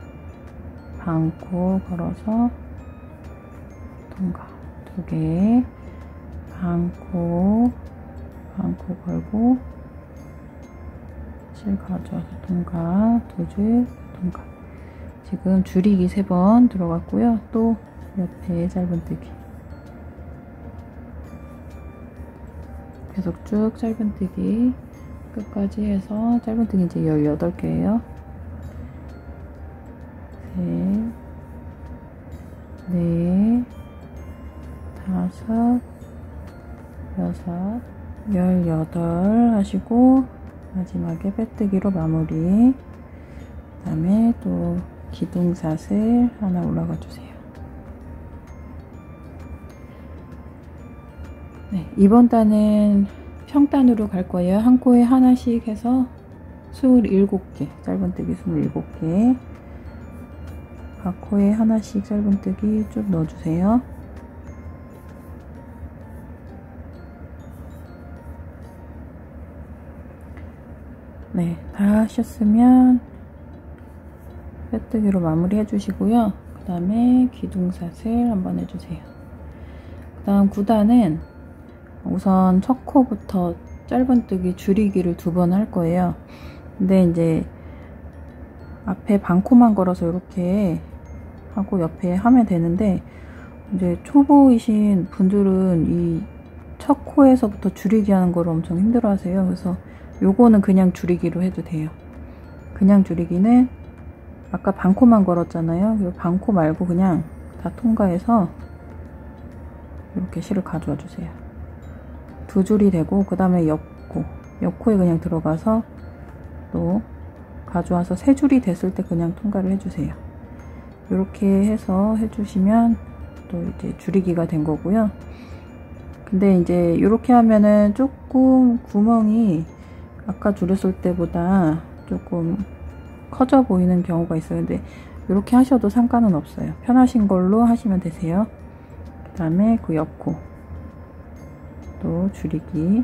걸어서 통과, 두 개, 반코 걸고 실 가져와서 통과, 두 줄 통과. 지금 줄이기 3번 들어갔고요. 또 옆에 짧은뜨기, 계속 쭉 짧은뜨기 끝까지 해서, 짧은뜨기 이제 18개예요. 셋, 넷, 다섯, 여섯, 18 하시고 마지막에 빼뜨기로 마무리. 그 다음에 또 기둥사슬 하나 올라가 주세요. 네, 이번 단은 평단으로 갈 거예요. 한 코에 하나씩 해서 27개, 짧은뜨기 27개, 각 코에 하나씩 짧은뜨기 쭉 넣어주세요. 네, 다 하셨으면 빼뜨기로 마무리 해주시고요. 그 다음에 기둥사슬 한번 해주세요. 그 다음 9단은 우선 첫 코부터 짧은뜨기 줄이기를 2번 할 거예요. 근데 이제 앞에 반코만 걸어서 이렇게 하고 옆에 하면 되는데, 이제 초보이신 분들은 이 첫 코에서부터 줄이기 하는 걸 엄청 힘들어 하세요. 그래서 요거는 그냥 줄이기로 해도 돼요. 그냥 줄이기는 아까 반코만 걸었잖아요. 이 반코 말고 그냥 다 통과해서 이렇게 실을 가져와 주세요. 두 줄이 되고, 그 다음에 옆코에 그냥 들어가서 또 가져와서 3줄이 됐을 때 그냥 통과를 해주세요. 이렇게 해서 해주시면 또 이제 줄이기가 된 거고요. 근데 이제 이렇게 하면은 조금 구멍이 아까 줄였을 때보다 조금 커져 보이는 경우가 있어요. 근데 이렇게 하셔도 상관은 없어요. 편하신 걸로 하시면 되세요. 그 다음에 그 옆코 또 줄이기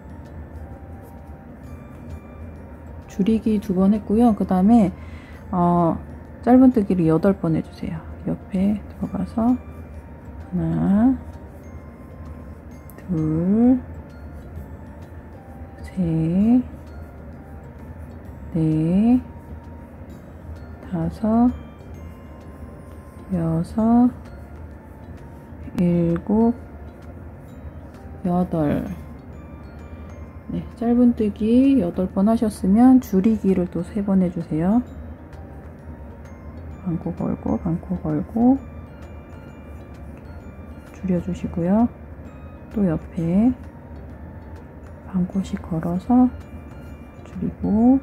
2번 했고요. 그 다음에 짧은뜨기를 8번 해주세요. 옆에 들어가서 하나, 둘, 셋, 넷, 다섯, 여섯, 일곱, 8. 네, 짧은뜨기 8번 하셨으면 줄이기를 또 3번 해주세요. 반코 걸고 줄여주시고요. 또 옆에 반코씩 걸어서 줄이고,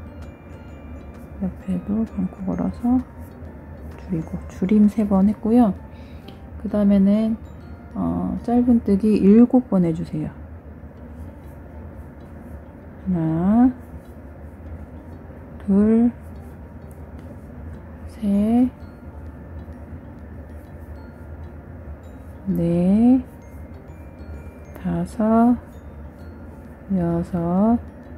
옆에도 반코 걸어서 줄이고, 줄임 3번 했고요. 그 다음에는 짧은뜨기 7번 해주세요. 하나, 둘, 셋, 넷, 다섯, 여섯,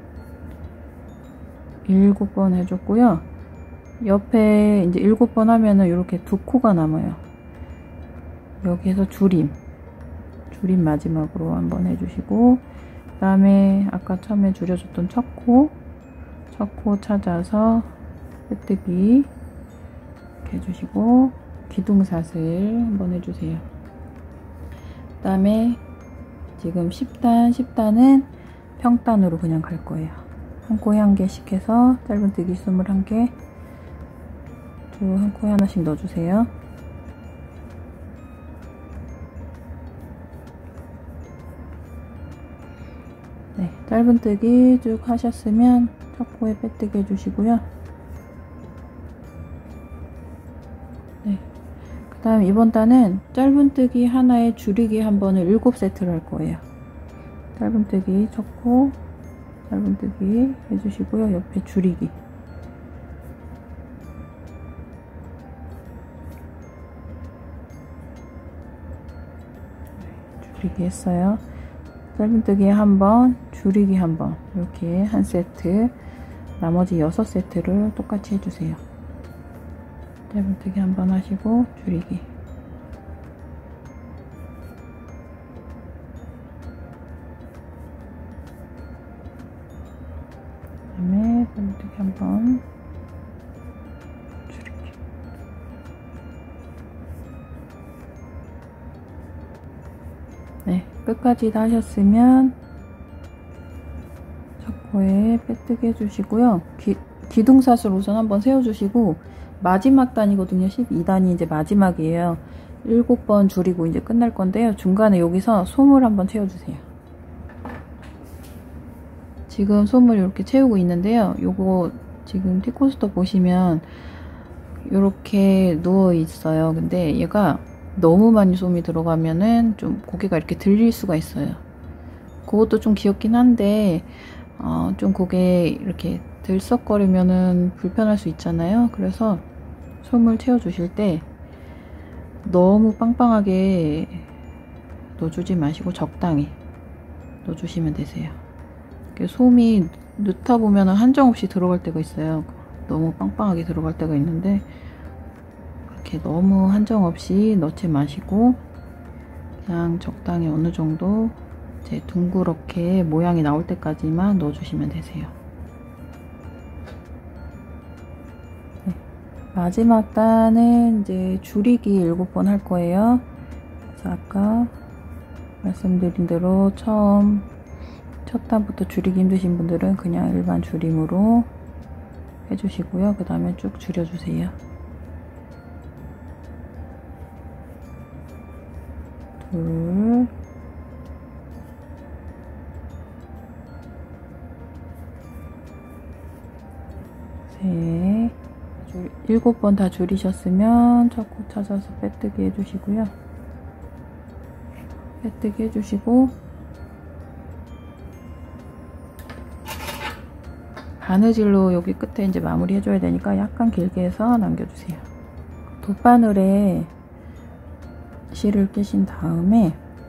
7번 해줬고요. 옆에 이제 7번 하면은 이렇게 2코가 남아요. 여기에서 줄임 마지막으로 한번 해주시고, 그 다음에 아까 처음에 줄여줬던 첫 코 찾아서 빼뜨기 이렇게 해주시고, 기둥사슬 한번 해주세요. 그 다음에 지금 10단은 평단으로 그냥 갈 거예요. 한 코에 1개씩 해서 짧은뜨기 21개, 한 코에 하나씩 넣어주세요. 네, 짧은뜨기 쭉 하셨으면 첫 코에 빼뜨기 해주시고요. 네, 그 다음 이번 단은 짧은뜨기 하나에 줄이기 한 번을 7세트를 할 거예요. 짧은뜨기 첫 코, 짧은뜨기 해주시고요. 옆에 줄이기. 줄이기 했어요. 짧은뜨기 한번, 줄이기 한번, 이렇게 한 세트, 나머지 6세트를 똑같이 해주세요. 짧은뜨기 한번 하시고 줄이기, 그 다음에 짧은뜨기 한번, 줄이기. 네, 끝까지 다 하셨으면 첫 코에 빼뜨기 해주시고요. 기둥사슬 우선 한번 세워주시고, 마지막 단이거든요. 12단이 이제 마지막이에요. 7번 줄이고 이제 끝날 건데요. 중간에 여기서 솜을 한번 채워주세요. 지금 솜을 이렇게 채우고 있는데요. 요거 지금 티코스터 보시면 이렇게 누워 있어요. 근데 얘가 너무 많이 솜이 들어가면은 좀 고개가 이렇게 들릴 수가 있어요. 그것도 좀 귀엽긴 한데 좀 고개 이렇게 들썩거리면은 불편할 수 있잖아요. 그래서 솜을 채워 주실 때 너무 빵빵하게 넣어주지 마시고 적당히 넣어주시면 되세요. 솜이 넣다 보면 한정없이 들어갈 때가 있어요. 너무 빵빵하게 들어갈 때가 있는데 그렇게 너무 한정없이 넣지 마시고 그냥 적당히 어느 정도 이제 둥그렇게 모양이 나올 때까지만 넣어주시면 되세요. 네. 마지막 단은 이제 줄이기 7번 할 거예요. 그래서 아까 말씀드린 대로 첫 단부터 줄이기 힘드신 분들은 그냥 일반 줄임으로 해주시고요. 그 다음에 쭉 줄여주세요. 둘, 셋, 7번 다 줄이셨으면 첫 코 찾아서 빼뜨기 해주시고요. 빼뜨기 해주시고 바느질로 여기 끝에 이제 마무리 해줘야 되니까 약간 길게 해서 남겨주세요. 돗바늘에 실을 끼신 다음에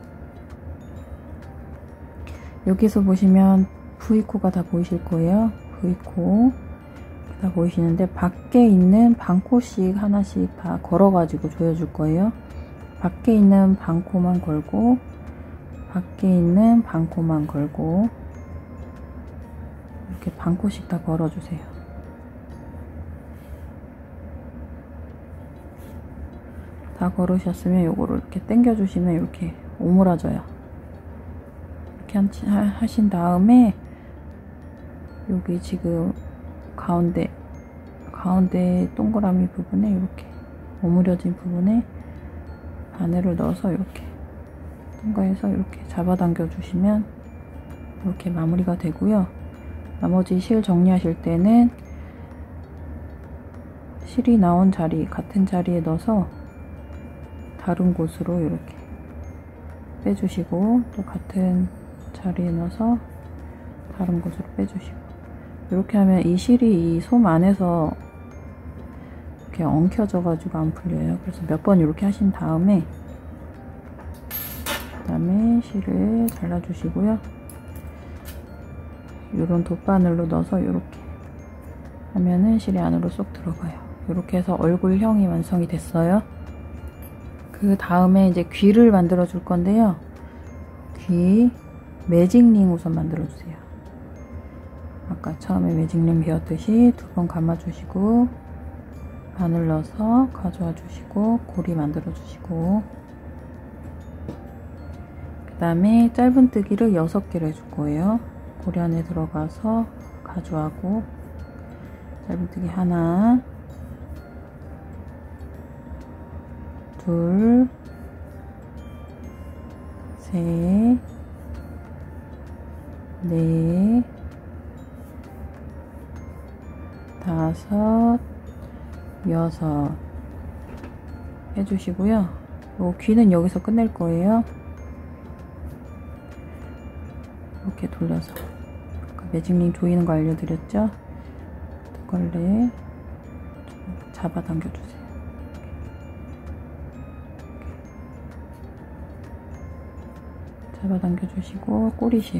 여기서 보시면 V코가 다 보이실 거예요. V코 다 보이시는데 밖에 있는 반코씩 하나씩 다 걸어가지고 조여줄 거예요. 밖에 있는 반코만 걸고 밖에 있는 반코만 걸고 이렇게 반코씩 다 걸어주세요. 다 걸으셨으면 요거를 이렇게 당겨주시면 이렇게 오므라져요. 이렇게 하신 다음에 여기 지금 가운데 동그라미 부분에 이렇게 오므려진 부분에 바늘을 넣어서 이렇게 통과해서 이렇게 잡아당겨 주시면 이렇게 마무리가 되고요. 나머지 실 정리하실 때는 실이 나온 자리 같은 자리에 넣어서 다른 곳으로 이렇게 빼주시고 또 같은 자리에 넣어서 다른 곳으로 빼주시고 이렇게 하면 이 실이 이 솜 안에서 이렇게 엉켜져 가지고 안 풀려요. 그래서 몇 번 이렇게 하신 다음에 그 다음에 실을 잘라 주시고요. 이런 돗바늘로 넣어서 이렇게 하면은 실이 안으로 쏙 들어가요. 이렇게 해서 얼굴형이 완성이 됐어요. 그 다음에 이제 귀를 만들어 줄 건데요. 귀 매직링 우선 만들어 주세요. 아까 처음에 매직링 배웠듯이 2번 감아 주시고 바늘 넣어서 가져와 주시고 고리 만들어 주시고 그 다음에 짧은뜨기를 6개를 해줄 거예요. 고리 안에 들어가서 가져가고 짧은뜨기 하나, 둘, 셋, 넷, 다섯, 여섯 해주시고요. 요 귀는 여기서 끝낼 거예요. 이렇게 돌려서 아까 매직링 조이는 거 알려드렸죠? 뚜걸레 잡아 당겨주세요. 잡아당겨 주시고, 꼬리실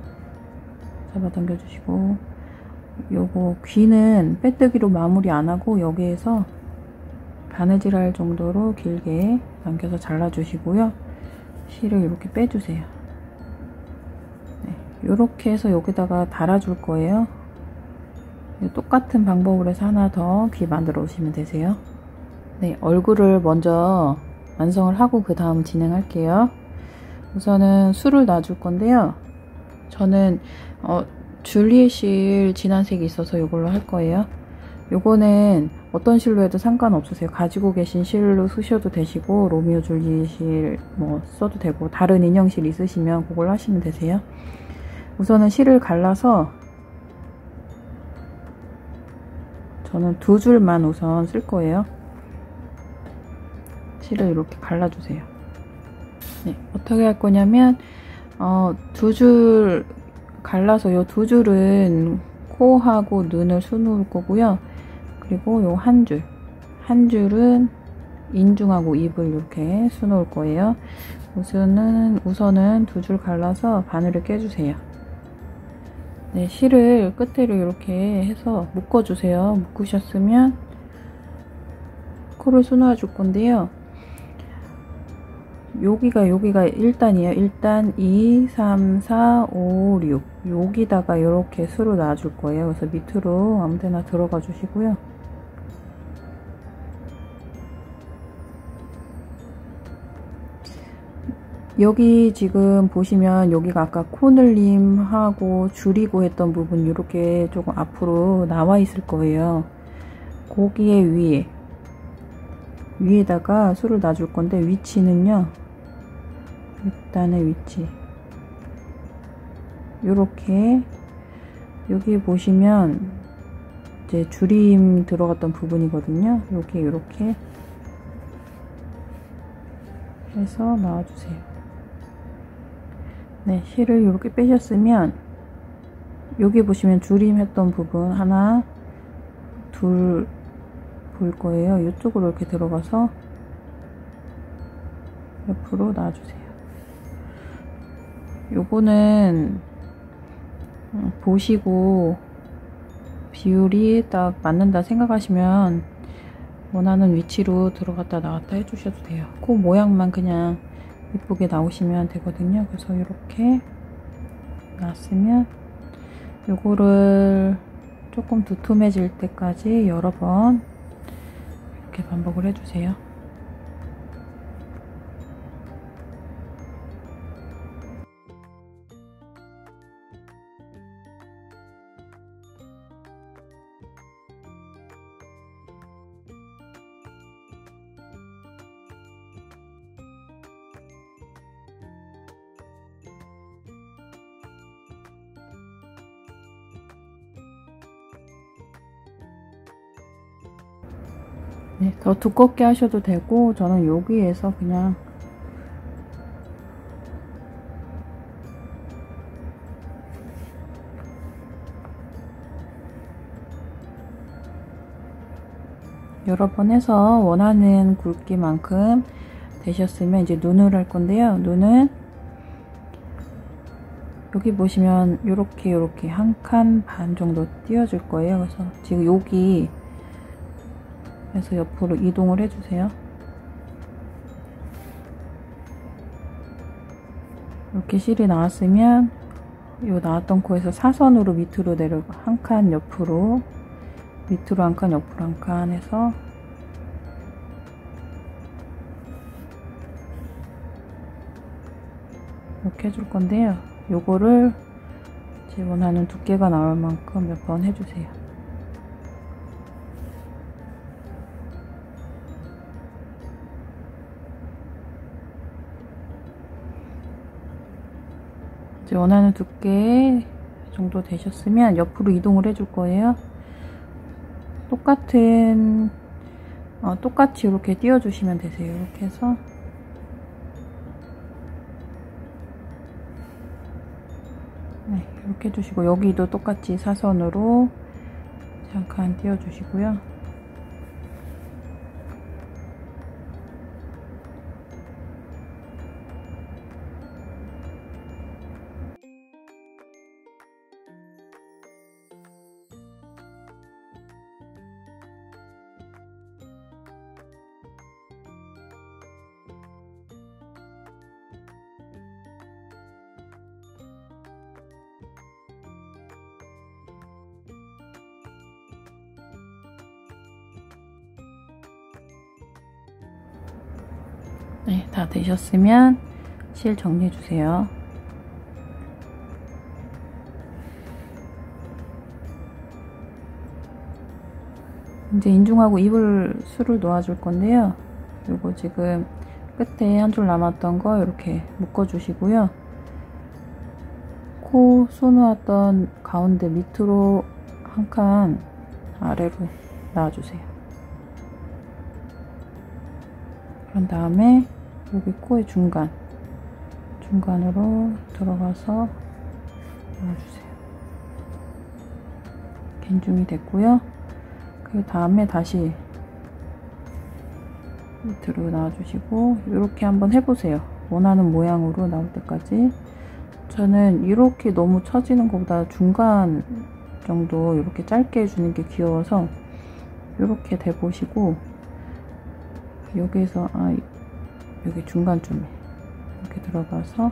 잡아당겨 주시고, 요거 귀는 빼뜨기로 마무리 안 하고 여기에서 바느질할 정도로 길게 당겨서 잘라 주시고요. 실을 이렇게 빼주세요. 네, 이렇게 해서 여기다가 달아줄 거예요. 똑같은 방법으로 해서 하나 더 귀 만들어 오시면 되세요. 네, 얼굴을 먼저 완성을 하고 그 다음 진행할게요. 우선은 술을 놔줄 건데요. 저는 줄리엣 실 진한 색이 있어서 이걸로 할 거예요. 요거는 어떤 실로 해도 상관없으세요. 가지고 계신 실로 쓰셔도 되시고, 로미오 줄리엣 실 뭐 써도 되고, 다른 인형 실 있으시면 그걸 하시면 되세요. 우선은 실을 갈라서 저는 2줄만 우선 쓸 거예요. 실을 이렇게 갈라주세요. 네, 어떻게 할 거냐면 2줄 갈라서 요 2줄은 코하고 눈을 수놓을 거고요. 그리고 요 한 줄은 인중하고 입을 이렇게 수놓을 거예요. 우선은 2줄 갈라서 바늘을 껴주세요. 네, 실을 끝으로 이렇게 해서 묶어주세요. 묶으셨으면 코를 수놓아 줄 건데요. 여기가 1단이에요. 1단, 2, 3, 4, 5, 6 여기다가 이렇게 수로 놔줄 거예요. 그래서 밑으로 아무데나 들어가 주시고요. 여기 지금 보시면 여기가 아까 코늘림하고 줄이고 했던 부분 이렇게 조금 앞으로 나와 있을 거예요. 거기에 위에다가 술을 놔줄 건데, 위치는요, 일단의 위치 요렇게, 여기 보시면 이제 줄임 들어갔던 부분이거든요. 여기 이렇게 해서 놔주세요. 네, 실을 이렇게 빼셨으면 여기 보시면 줄임 했던 부분 하나, 둘 볼 거예요. 이쪽으로 이렇게 들어가서 옆으로 놔주세요. 요거는 보시고 비율이 딱 맞는다 생각하시면 원하는 위치로 들어갔다 나왔다 해주셔도 돼요. 코 모양만 그냥 이쁘게 나오시면 되거든요. 그래서 이렇게 놨으면 요거를 조금 두툼해질 때까지 여러 번 이렇게 반복을 해주세요. 네, 더 두껍게 하셔도 되고, 저는 여기에서 그냥 여러 번 해서 원하는 굵기만큼 되셨으면 이제 눈을 할 건데요. 눈은 여기 보시면 요렇게 한 칸 반 정도 띄워줄 거예요. 그래서 지금 여기 해서 옆으로 이동을 해주세요. 이렇게 실이 나왔으면 요 나왔던 코에서 사선으로 밑으로 내려가 한 칸 옆으로, 밑으로 한 칸, 옆으로 한 칸 해서 이렇게 해줄 건데요. 요거를 제 원하는 두께가 나올 만큼 몇 번 해주세요. 이제 원하는 두께 정도 되셨으면 옆으로 이동을 해줄 거예요. 똑같이 이렇게 띄워주시면 되세요. 이렇게 해서 네, 이렇게 해주시고, 여기도 똑같이 사선으로 잠깐 띄워주시고요. 네, 다 되셨으면 실 정리해 주세요. 이제 인중하고 입을 술을 놓아줄 건데요. 요거 지금 끝에 한 줄 남았던 거 이렇게 묶어 주시고요. 코 쏘놓았던 가운데 밑으로 한 칸 아래로 놔주세요. 그런 다음에 여기 코의 중간으로 들어가서 놔주세요. 긴중이 됐고요. 그 다음에 다시 밑으로 놔주시고 이렇게 한번 해보세요. 원하는 모양으로 나올 때까지. 저는 이렇게 너무 처지는 것보다 중간 정도 이렇게 짧게 해주는 게 귀여워서 이렇게 대보시고 여기에서 여기 중간쯤에 이렇게 들어가서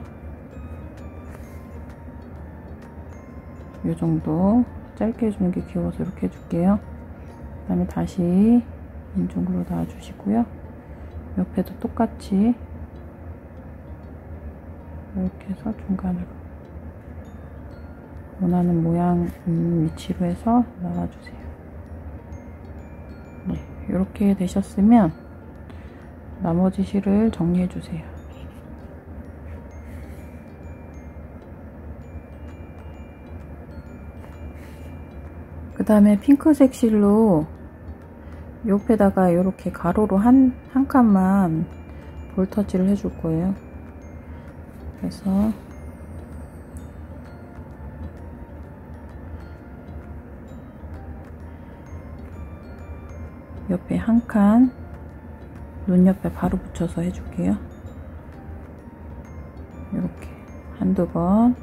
이 정도 짧게 해주는 게 귀여워서 이렇게 해줄게요. 그 다음에 다시 인중으로 놔주시고요. 옆에도 똑같이 이렇게 해서 중간으로 원하는 모양 위치로 해서 놔주세요. 네, 이렇게 되셨으면 나머지 실을 정리해 주세요. 그 다음에 핑크색 실로 옆에다가 이렇게 가로로 한 칸만 볼터치를 해줄 거예요. 그래서 옆에 한 칸, 눈 옆에 바로 붙여서 해줄게요. 이렇게 한두 번.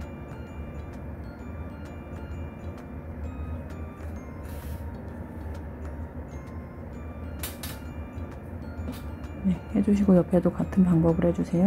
네, 해주시고 옆에도 같은 방법을 해주세요.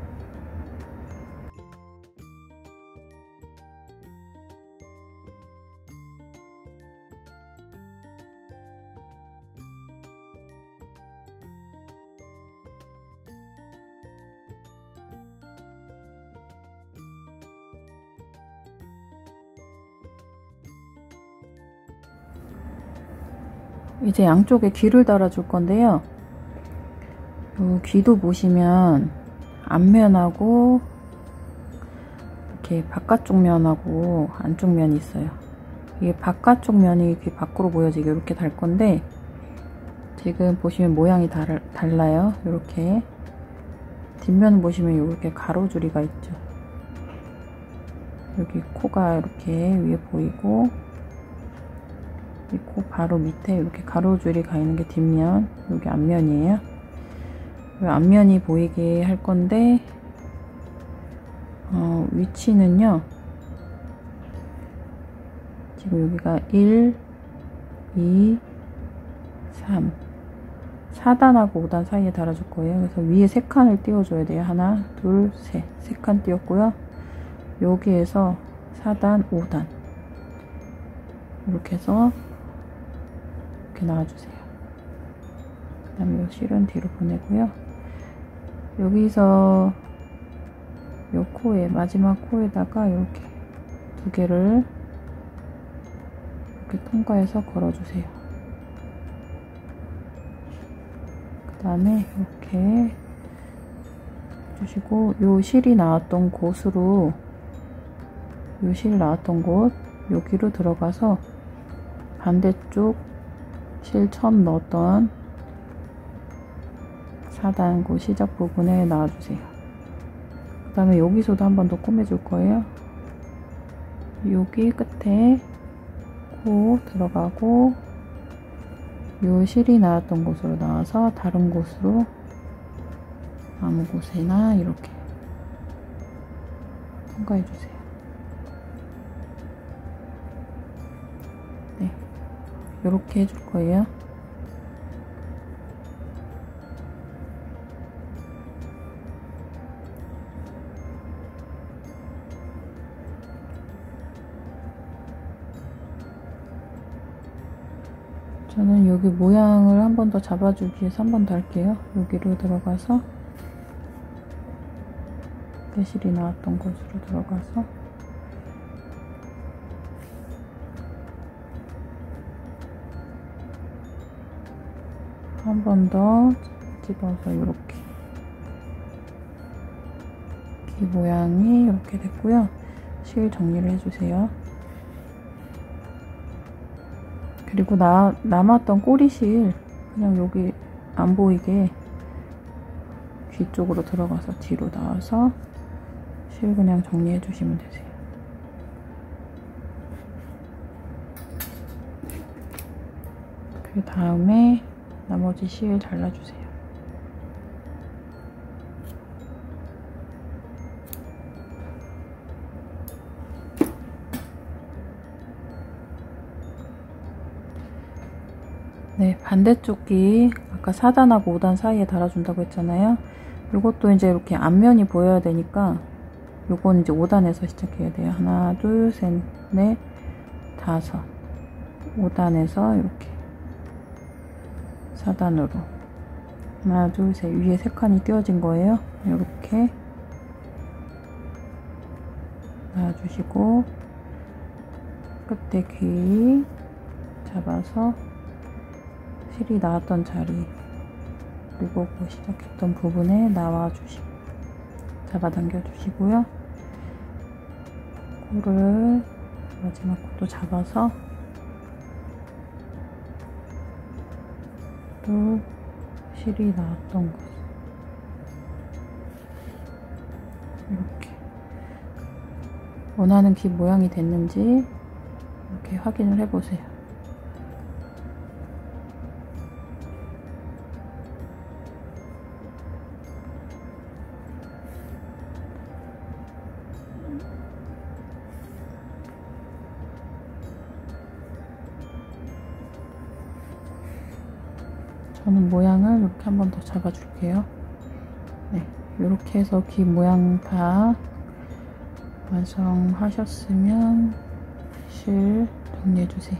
이제 양쪽에 귀를 달아줄 건데요. 요 귀도 보시면 앞면하고 이렇게 바깥쪽 면하고 안쪽 면이 있어요. 이게 바깥쪽 면이 귀 밖으로 보여지게 이렇게 달 건데 지금 보시면 모양이 달라요. 이렇게 뒷면 보시면 이렇게 가로줄이가 있죠. 여기 코가 이렇게 위에 보이고 이 코 바로 밑에 이렇게 가로줄이 가 있는 게 뒷면, 여기 앞면이에요. 이 앞면이 보이게 할 건데 위치는요. 지금 여기가 1, 2, 3 4단하고 5단 사이에 달아줄 거예요. 그래서 위에 3칸을 띄워줘야 돼요. 하나, 둘, 셋. 3칸 띄웠고요. 여기에서 4단, 5단 이렇게 해서 이렇게 나와주세요. 그 다음에 이 실은 뒤로 보내고요. 여기서 이 코에, 마지막 코에다가 이렇게 2개를 이렇게 통과해서 걸어주세요. 그 다음에 이렇게 해주시고, 요 실이 나왔던 곳으로, 요 실 나왔던 곳, 여기로 들어가서 반대쪽 실 처음 넣었던 4단고 시작 부분에 놔주세요. 그 다음에 여기서도 한 번 더 꼬매줄 거예요. 여기 끝에 코 들어가고 요 실이 나왔던 곳으로 나와서 다른 곳으로 아무 곳에나 이렇게 통과해주세요. 네, 이렇게 해줄 거예요. 저는 여기 모양을 한 번 더 잡아주기 위해서 한 번 더 할게요. 여기로 들어가서 실이 나왔던 곳으로 들어가서 한 번 더 집어서 이렇게 귀 모양이 이렇게 됐고요. 실 정리를 해주세요. 그리고 남았던 꼬리실 그냥 여기 안 보이게 귀 쪽으로 들어가서 뒤로 나와서 실 그냥 정리해 주시면 되세요. 그 다음에 나머지 실 잘라주세요. 네, 반대쪽 귀 아까 4단하고 5단 사이에 달아준다고 했잖아요. 이것도 이제 이렇게 앞면이 보여야 되니까 요건 이제 5단에서 시작해야 돼요. 하나, 둘, 셋, 넷, 다섯. 5단에서 이렇게 4단으로 하나, 둘, 셋. 위에 3칸이 띄워진 거예요. 이렇게 놔주시고 끝에 귀 잡아서 실이 나왔던 자리 그리고 시작했던 부분에 나와주시고 잡아당겨 주시고요. 코를 마지막 코도 잡아서 또 실이 나왔던 곳 이렇게 원하는 귀 모양이 됐는지 이렇게 확인을 해보세요. 저는 모양을 이렇게 한 번 더 잡아줄게요. 네, 이렇게 해서 귀 모양 다 완성하셨으면 실 정리해주세요.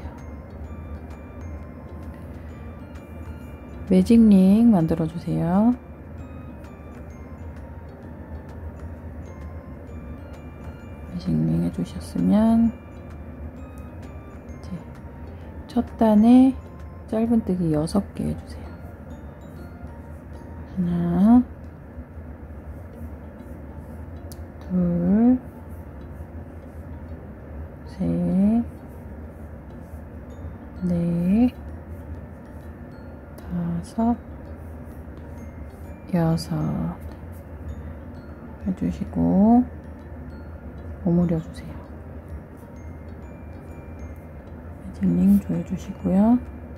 매직링 만들어주세요. 매직링 해주셨으면 이제 첫 단에 짧은뜨기 6개 해주세요. 하나, 둘, 셋, 넷, 다섯, 여섯 해주시고 오므려주세요. 매직링 조여주시고요.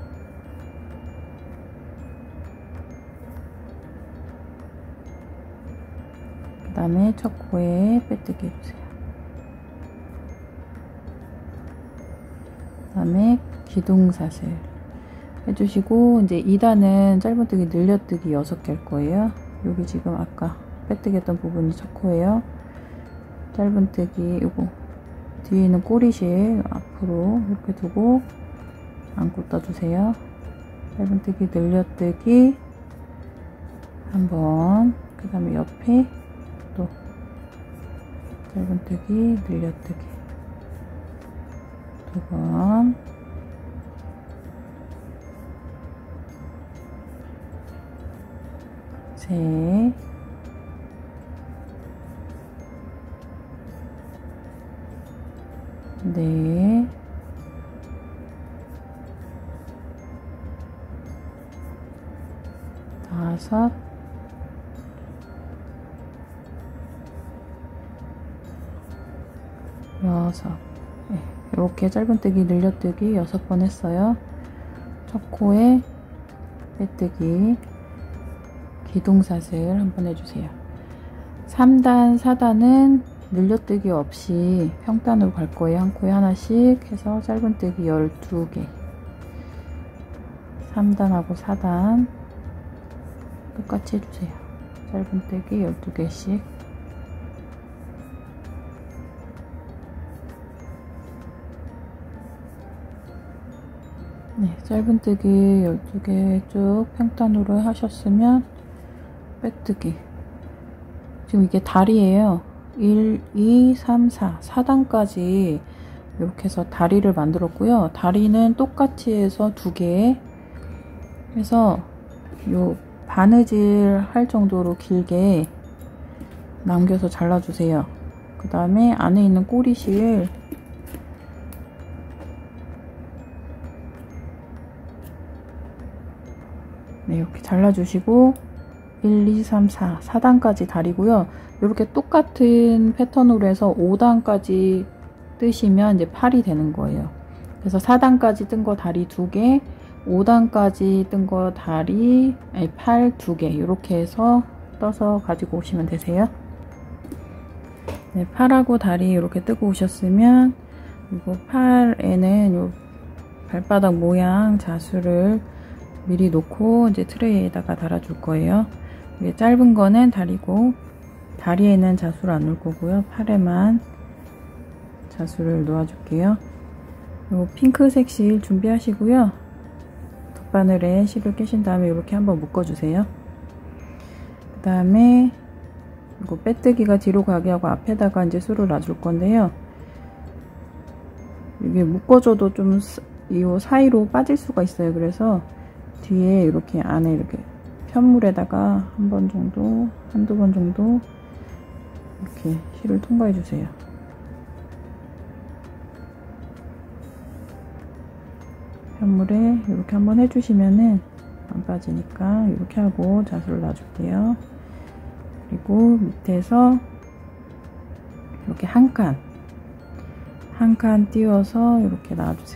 그 다음에 첫 코에 빼뜨기 해주세요. 그 다음에 기둥사슬 해주시고 이제 2단은 짧은뜨기 늘려뜨기 6개 할 거예요. 여기 지금 아까 빼뜨기 했던 부분이 첫 코예요. 짧은뜨기 요거 뒤에 있는 꼬리실 앞으로 이렇게 두고 안고 떠주세요. 짧은뜨기 늘려뜨기 한번, 그 다음에 옆에 또 짧은뜨기 늘려뜨기 2번, 셋, 넷, 다섯, 여섯. 네, 이렇게 짧은뜨기 늘려뜨기 6번 했어요. 첫 코에 빼뜨기 기둥사슬 한번 해주세요. 3단, 4단은 늘려뜨기 없이 평단으로 갈 거예요. 한 코에 하나씩 해서 짧은뜨기 12개. 3단하고 4단 똑같이 해주세요. 짧은뜨기 12개씩. 네, 짧은뜨기 12개 쭉 평단으로 하셨으면 빼뜨기 지금 이게 다리예요. 1, 2, 3, 4, 4단까지 이렇게 해서 다리를 만들었고요. 다리는 똑같이 해서 2개 해서 요 바느질 할 정도로 길게 남겨서 잘라주세요. 그 다음에 안에 있는 꼬리실 네, 이렇게 잘라주시고 1, 2, 3, 4, 4단까지 다리고요. 이렇게 똑같은 패턴으로 해서 5단까지 뜨시면 이제 팔이 되는 거예요. 그래서 4단까지 뜬 거 다리 2개, 5단까지 뜬 거 다리, 아니 팔 2개 이렇게 해서 떠서 가지고 오시면 되세요. 네, 팔하고 다리 이렇게 뜨고 오셨으면 그리고 팔에는 요 발바닥 모양 자수를 미리 놓고 이제 트레이에다가 달아줄 거예요. 이게 짧은 거는 다리고 다리에는 자수를 안 놓을 거고요. 팔에만 자수를 놓아줄게요. 요 핑크색 실 준비하시고요. 돗바늘에 실을 깨신 다음에 이렇게 한번 묶어주세요. 그 다음에 이거 빼뜨기가 뒤로 가게 하고 앞에다가 이제 술을 놔줄 건데요. 이게 묶어줘도 좀 이 사이로 빠질 수가 있어요. 그래서 뒤에 이렇게 안에 이렇게 편물에다가 한 번 정도, 한두 번 정도 이렇게 실을 통과해 주세요. 편물에 이렇게 한번 해주시면은 안 빠지니까 이렇게 하고 자수를 놔줄게요. 그리고 밑에서 이렇게 한 칸 띄워서 이렇게 놔주세요.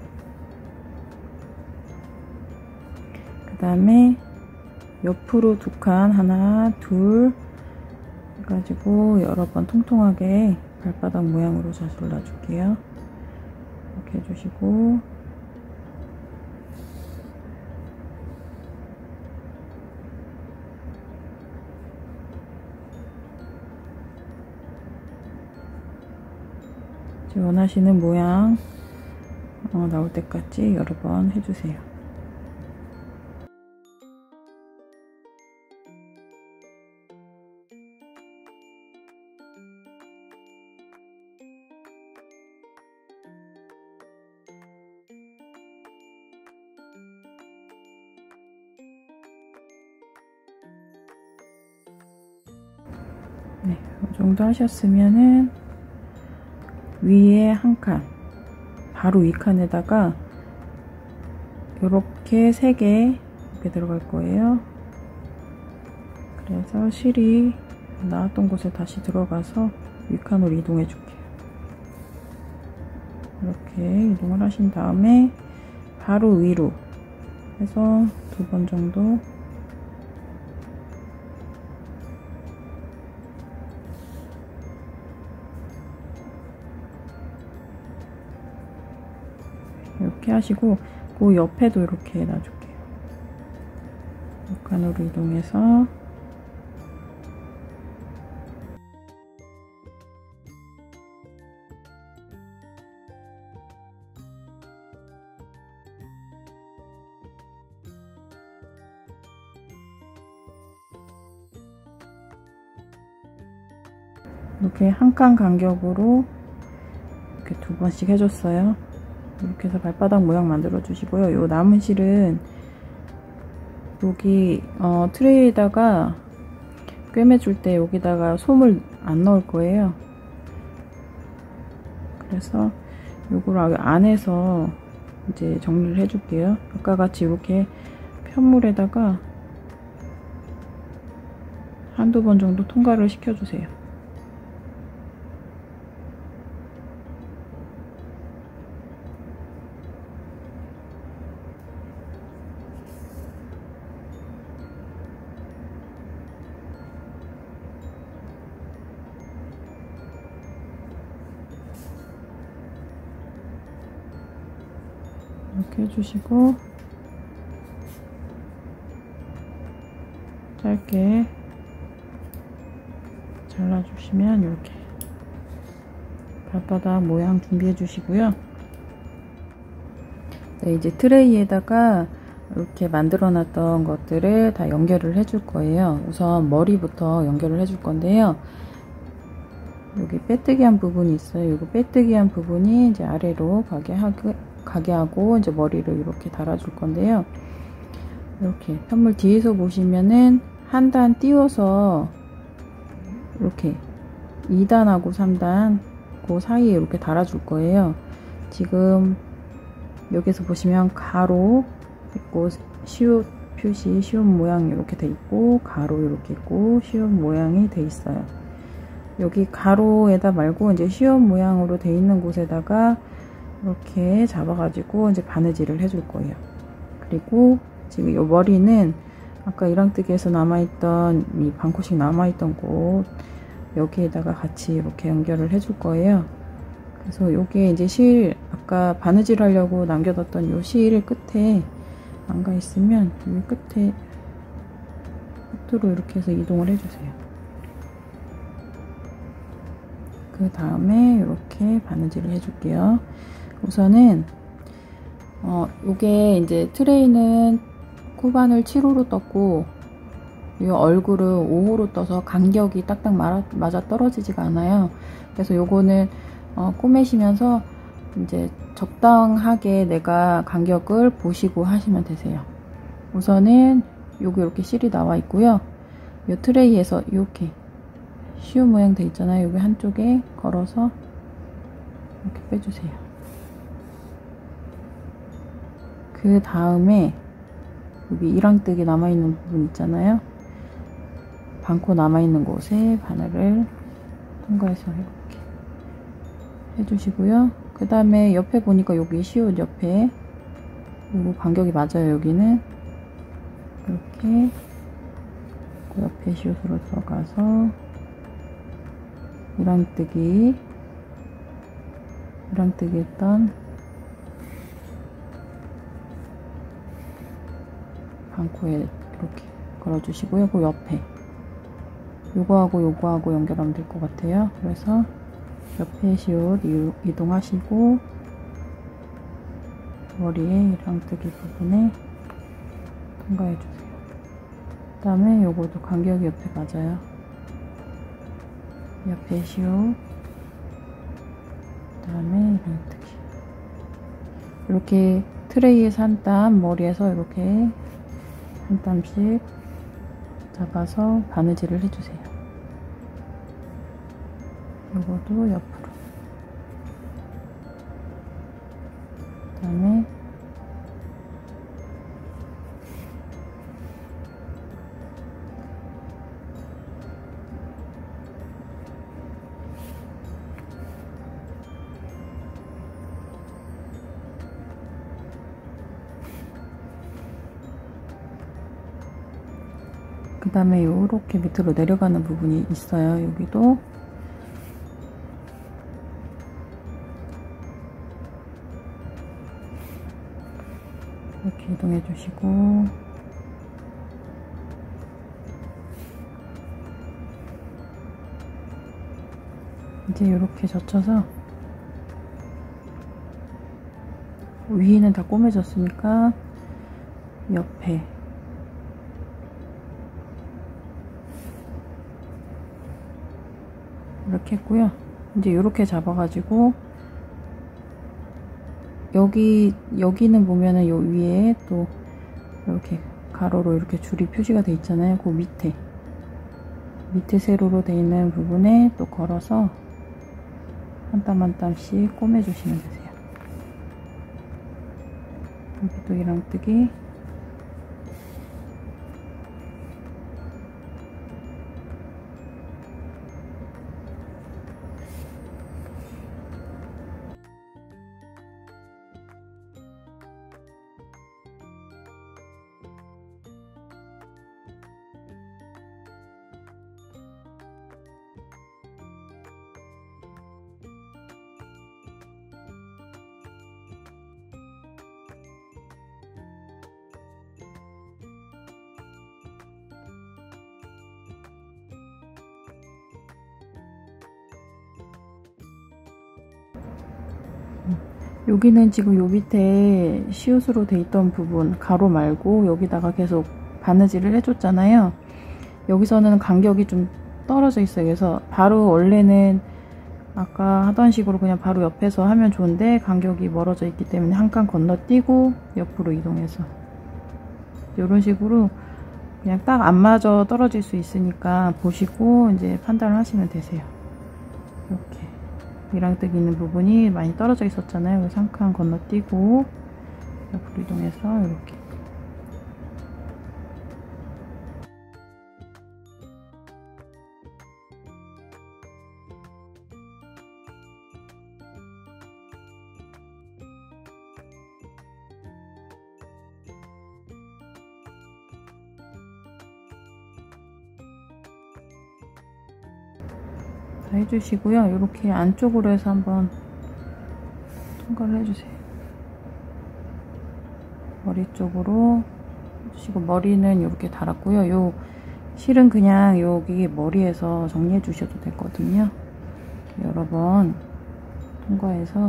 그 다음에 옆으로 2칸, 하나, 둘 해가지고 여러 번 통통하게 발바닥 모양으로 자수를 놔줄게요. 이렇게 해주시고 원하시는 모양 나올 때까지 여러 번 해주세요. 네, 이 정도 하셨으면은 위에 한 칸, 바로 위 칸에다가 이렇게 3개 이렇게 들어갈 거예요. 그래서 실이 나왔던 곳에 다시 들어가서 위 칸으로 이동해 줄게요. 이렇게 이동을 하신 다음에 바로 위로 해서 2번 정도 이렇게 하시고 그 옆에도 이렇게 놔줄게요. 칸으로 이동해서 이렇게 한 칸 간격으로 이렇게 2번씩 해줬어요. 이렇게 해서 발바닥 모양 만들어 주시고요. 요 남은 실은 여기 트레이에다가 꿰매줄 때 여기다가 솜을 안 넣을 거예요. 그래서 요거를 안에서 이제 정리를 해줄게요. 아까 같이 이렇게 편물에다가 한두 번 정도 통과를 시켜주세요. 이렇게 해주시고 짧게 잘라주시면 이렇게 발바닥 모양 준비해 주시고요. 네, 이제 트레이에다가 이렇게 만들어 놨던 것들을 다 연결을 해줄 거예요. 우선 머리부터 연결을 해줄 건데요. 여기 빼뜨기한 부분이 있어요. 이거 빼뜨기한 부분이 이제 아래로 가게 하고 이제 머리를 이렇게 달아줄 건데요. 이렇게 편물 뒤에서 보시면은 한 단 띄워서 이렇게 2단하고 3단 그 사이에 이렇게 달아줄 거예요. 지금 여기서 보시면 가로 있고 시옷 표시, 시옷 모양 이렇게 돼 있고 가로 이렇게 있고 시옷 모양이 돼 있어요. 여기 가로에다 말고 이제 시옷 모양으로 돼 있는 곳에다가 이렇게 잡아가지고 이제 바느질을 해줄 거예요. 그리고 지금 이 머리는 아까 이랑뜨기에서 남아있던 이 반코씩 남아있던 곳 여기에다가 같이 이렇게 연결을 해줄 거예요. 그래서 요게 이제 아까 바느질 하려고 남겨뒀던 요 실 끝에 안가 있으면 이 끝에 끝으로 이렇게 해서 이동을 해주세요. 그 다음에 이렇게 바느질을 해줄게요. 우선은 요게 이제 트레이는 코바늘 7호로 떴고 이 얼굴은 5호로 떠서 간격이 딱딱 맞아 떨어지지가 않아요. 그래서 요거는 꼬매시면서 이제 적당하게 내가 간격을 보시고 하시면 되세요. 우선은 요게 이렇게 실이 나와 있고요. 요 트레이에서 이렇게 시옷 모양 돼 있잖아요. 여기 한쪽에 걸어서 이렇게 빼주세요. 그 다음에 여기 이랑뜨기 남아있는 부분 있잖아요. 반코 남아있는 곳에 바늘을 통과해서 이렇게 해주시고요. 그 다음에 옆에 보니까 여기 시옷 옆에 요거 간격이 맞아요. 여기는 이렇게 그 옆에 시옷으로 들어가서 이랑뜨기 했던 반코에 이렇게 걸어주시고요. 그 옆에 요거하고 연결하면 될 것 같아요. 그래서 옆에 시옷 이동하시고 머리에 이랑뜨기 부분에 통과해주세요. 그 다음에 요것도 간격이 옆에 맞아요. 옆에 시옷, 그 다음에 이랑뜨기. 이렇게 트레이에서 한 땀, 머리에서 이렇게 한 땀씩 잡아서 바느질을 해주세요. 요것도 옆으로. 그 다음에 그 다음에 요렇게 밑으로 내려가는 부분이 있어요. 여기도 이렇게 이동해 주시고 이제 이렇게 젖혀서 위에는 다 꼬매졌으니까 옆에 이렇게 했고요. 이제 이렇게 잡아가지고 여기는 보면은 요 위에 또 이렇게 가로로 이렇게 줄이 표시가 돼 있잖아요. 그 밑에 세로로 돼 있는 부분에 또 걸어서 한 땀 한 땀씩 꼬매주시면 되세요. 여기도 이랑뜨기. 여기는 지금 요 밑에 시옷으로 돼 있던 부분 가로 말고 여기다가 계속 바느질을 해줬잖아요. 여기서는 간격이 좀 떨어져 있어요. 그래서 바로 원래는 아까 하던 식으로 그냥 바로 옆에서 하면 좋은데 간격이 멀어져 있기 때문에 한 칸 건너뛰고 옆으로 이동해서 이런 식으로 그냥 딱 안 맞아 떨어질 수 있으니까 보시고 이제 판단을 하시면 되세요. 이렇게 미랑뜨기 있는 부분이 많이 떨어져 있었잖아요. 그래서 한 칸 건너뛰고 옆으로 이동해서 이렇게 다 해주시고요. 이렇게 안쪽으로 해서 한번 통과를 해주세요. 머리 쪽으로 해주시고 머리는 이렇게 달았고요. 요 실은 그냥 여기 머리에서 정리해 주셔도 되거든요. 여러 번 통과해서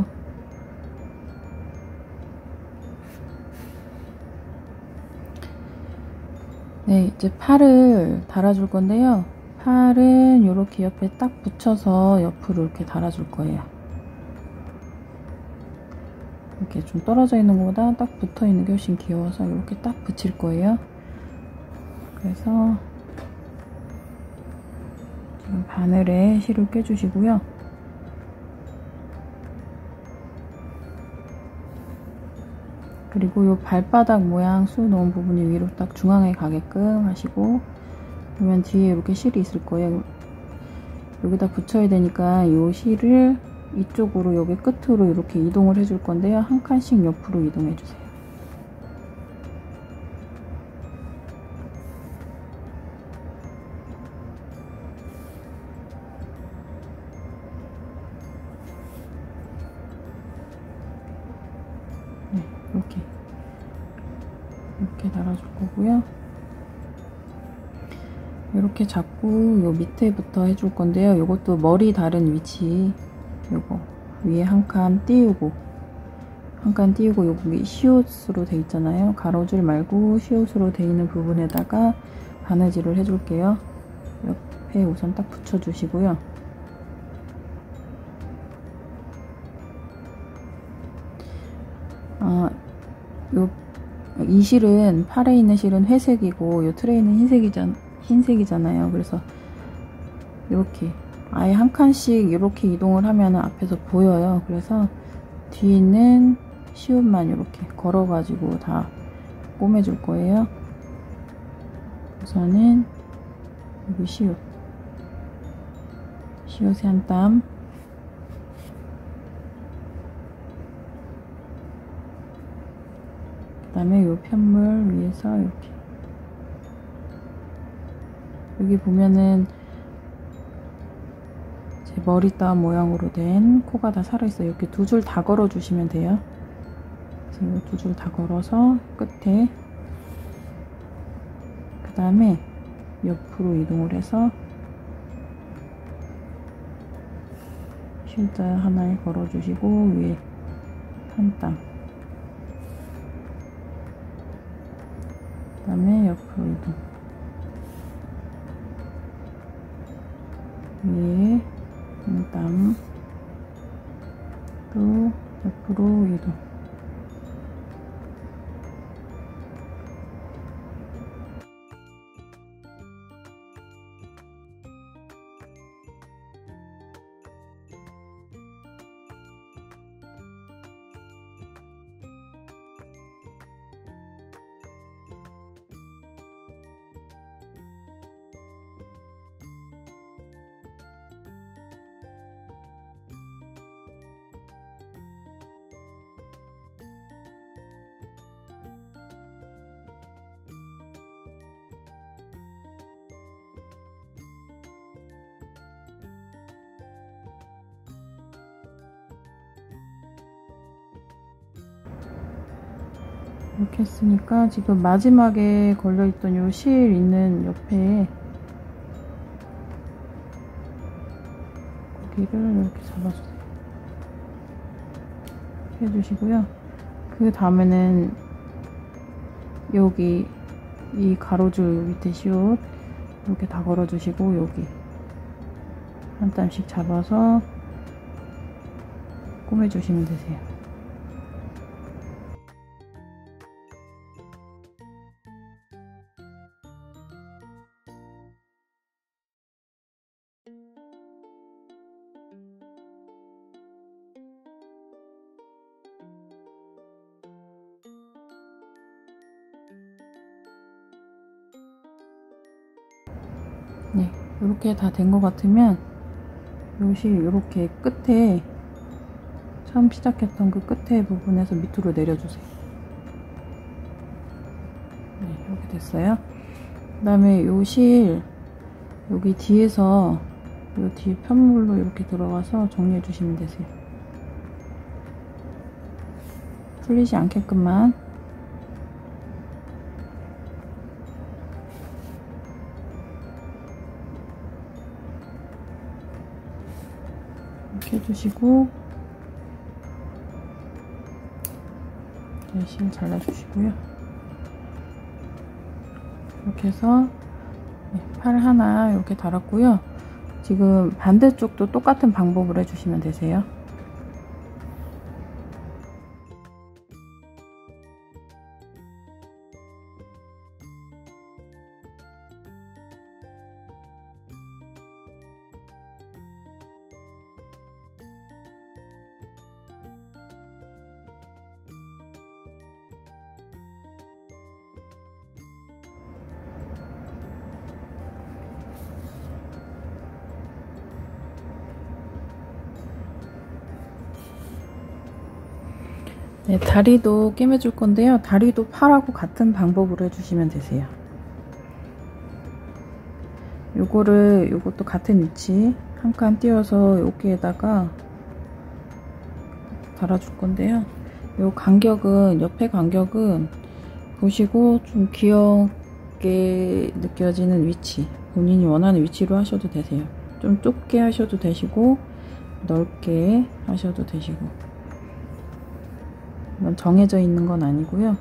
네, 이제 팔을 달아줄 건데요. 팔은 이렇게 옆에 딱 붙여서 옆으로 이렇게 달아줄 거예요. 이렇게 좀 떨어져 있는 것보다 딱 붙어 있는 게 훨씬 귀여워서 이렇게 딱 붙일 거예요. 그래서 지금 바늘에 실을 껴주시고요. 그리고 이 발바닥 모양 수 넣은 부분이 위로 딱 중앙에 가게끔 하시고, 그러면 뒤에 이렇게 실이 있을 거예요. 여기다 붙여야 되니까 이 실을 이쪽으로 여기 끝으로 이렇게 이동을 해줄 건데요. 한 칸씩 옆으로 이동해 주세요. 네, 이렇게 달아줄 거고요. 이렇게 잡고 요 밑에부터 해줄 건데요. 요것도 머리 다른 위치, 요거 위에 한 칸 띄우고 한 칸 띄우고 여기 시옷으로 돼 있잖아요. 가로줄 말고 시옷으로 돼 있는 부분에다가 바느질을 해줄게요. 옆에 우선 딱 붙여주시고요. 이 실은 팔에 있는 실은 회색이고 요 트레에 있는 흰색이잖아요. 그래서 이렇게 아예 한 칸씩 이렇게 이동을 하면 앞에서 보여요. 그래서 뒤에 있는 시옷만 이렇게 걸어가지고 다 꼬매줄 거예요. 우선은 여기 시옷에 한 땀, 그 다음에 이 편물 위에서 이렇게, 여기 보면은 제 머리따 모양으로 된 코가 다 살아있어요. 이렇게 두 줄 다 걸어 주시면 돼요. 그래서 두 줄 다 걸어서 끝에, 그 다음에 옆으로 이동을 해서 실자 하나에 걸어 주시고 위에 한 땀, 그 다음에 옆으로 이동, 위에 한 땀, 또 옆으로 이동. 이렇게 했으니까 지금 마지막에 걸려있던 요 실 있는 옆에 고기를 이렇게 잡아주세요. 해주시고요. 그 다음에는 여기 이 가로줄 밑에 시옷 이렇게 다 걸어주시고 여기 한 땀씩 잡아서 꼬매주시면 되세요. 네, 이렇게 다 된 것 같으면 요시 이렇게 끝에 처음 시작했던 그 끝에 부분에서 밑으로 내려주세요. 네, 이렇게 됐어요. 그 다음에 요 실 여기 뒤에서 요 뒤에 편물로 이렇게 들어가서 정리해 주시면 되세요. 풀리지 않게끔만. 이렇게 해주시고 실 잘라주시고요. 이렇게 해서 팔 하나 이렇게 달았고요. 지금 반대쪽도 똑같은 방법으로 해주시면 되세요. 네, 다리도 꿰매줄 건데요. 다리도 팔하고 같은 방법으로 해주시면 되세요. 요것도 같은 위치 한 칸 띄워서 여기에다가 달아줄 건데요. 요 간격은, 옆에 간격은 보시고 좀 귀엽게 느껴지는 위치, 본인이 원하는 위치로 하셔도 되세요. 좀 좁게 하셔도 되시고 넓게 하셔도 되시고, 이건 정해져 있는 건 아니고요.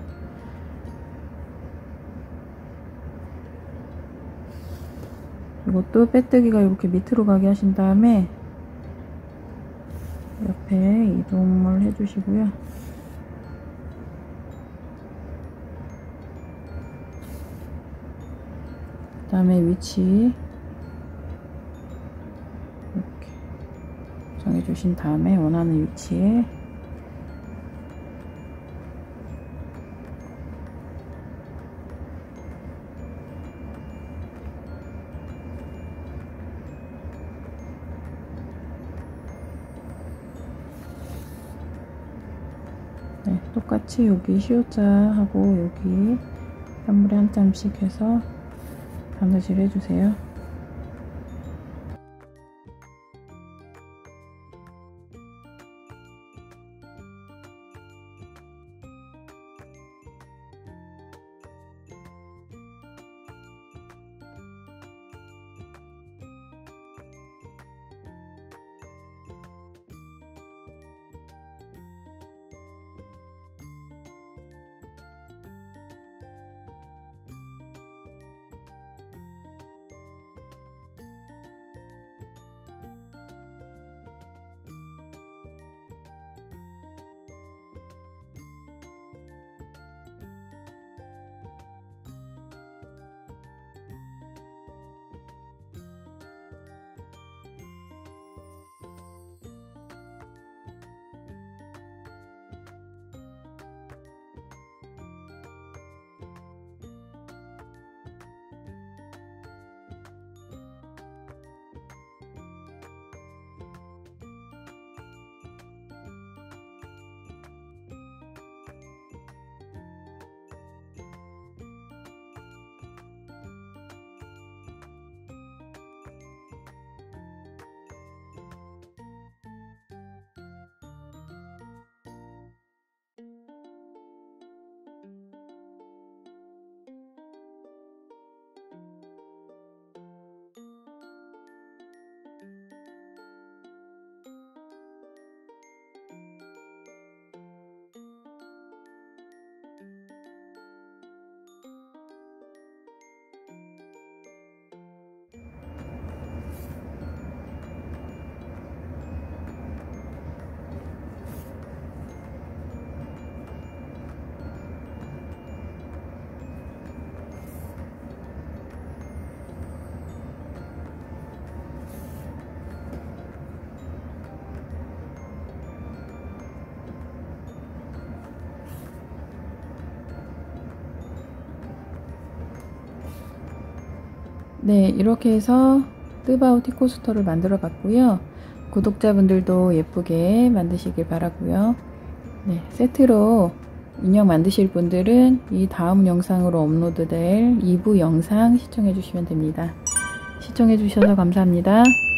이것도 빼뜨기가 이렇게 밑으로 가게 하신 다음에 옆에 이동을 해주시고요. 그 다음에 위치 이렇게 정해주신 다음에 원하는 위치에 네, 똑같이 여기 시옷자하고 여기 한물에 한 땀씩 해서 바느질 해주세요. 네, 이렇게 해서 뜨바오 티코스터를 만들어 봤고요. 구독자분들도 예쁘게 만드시길 바라고요. 네, 세트로 인형 만드실 분들은 이 다음 영상으로 업로드될 2부 영상 시청해 주시면 됩니다. 시청해 주셔서 감사합니다.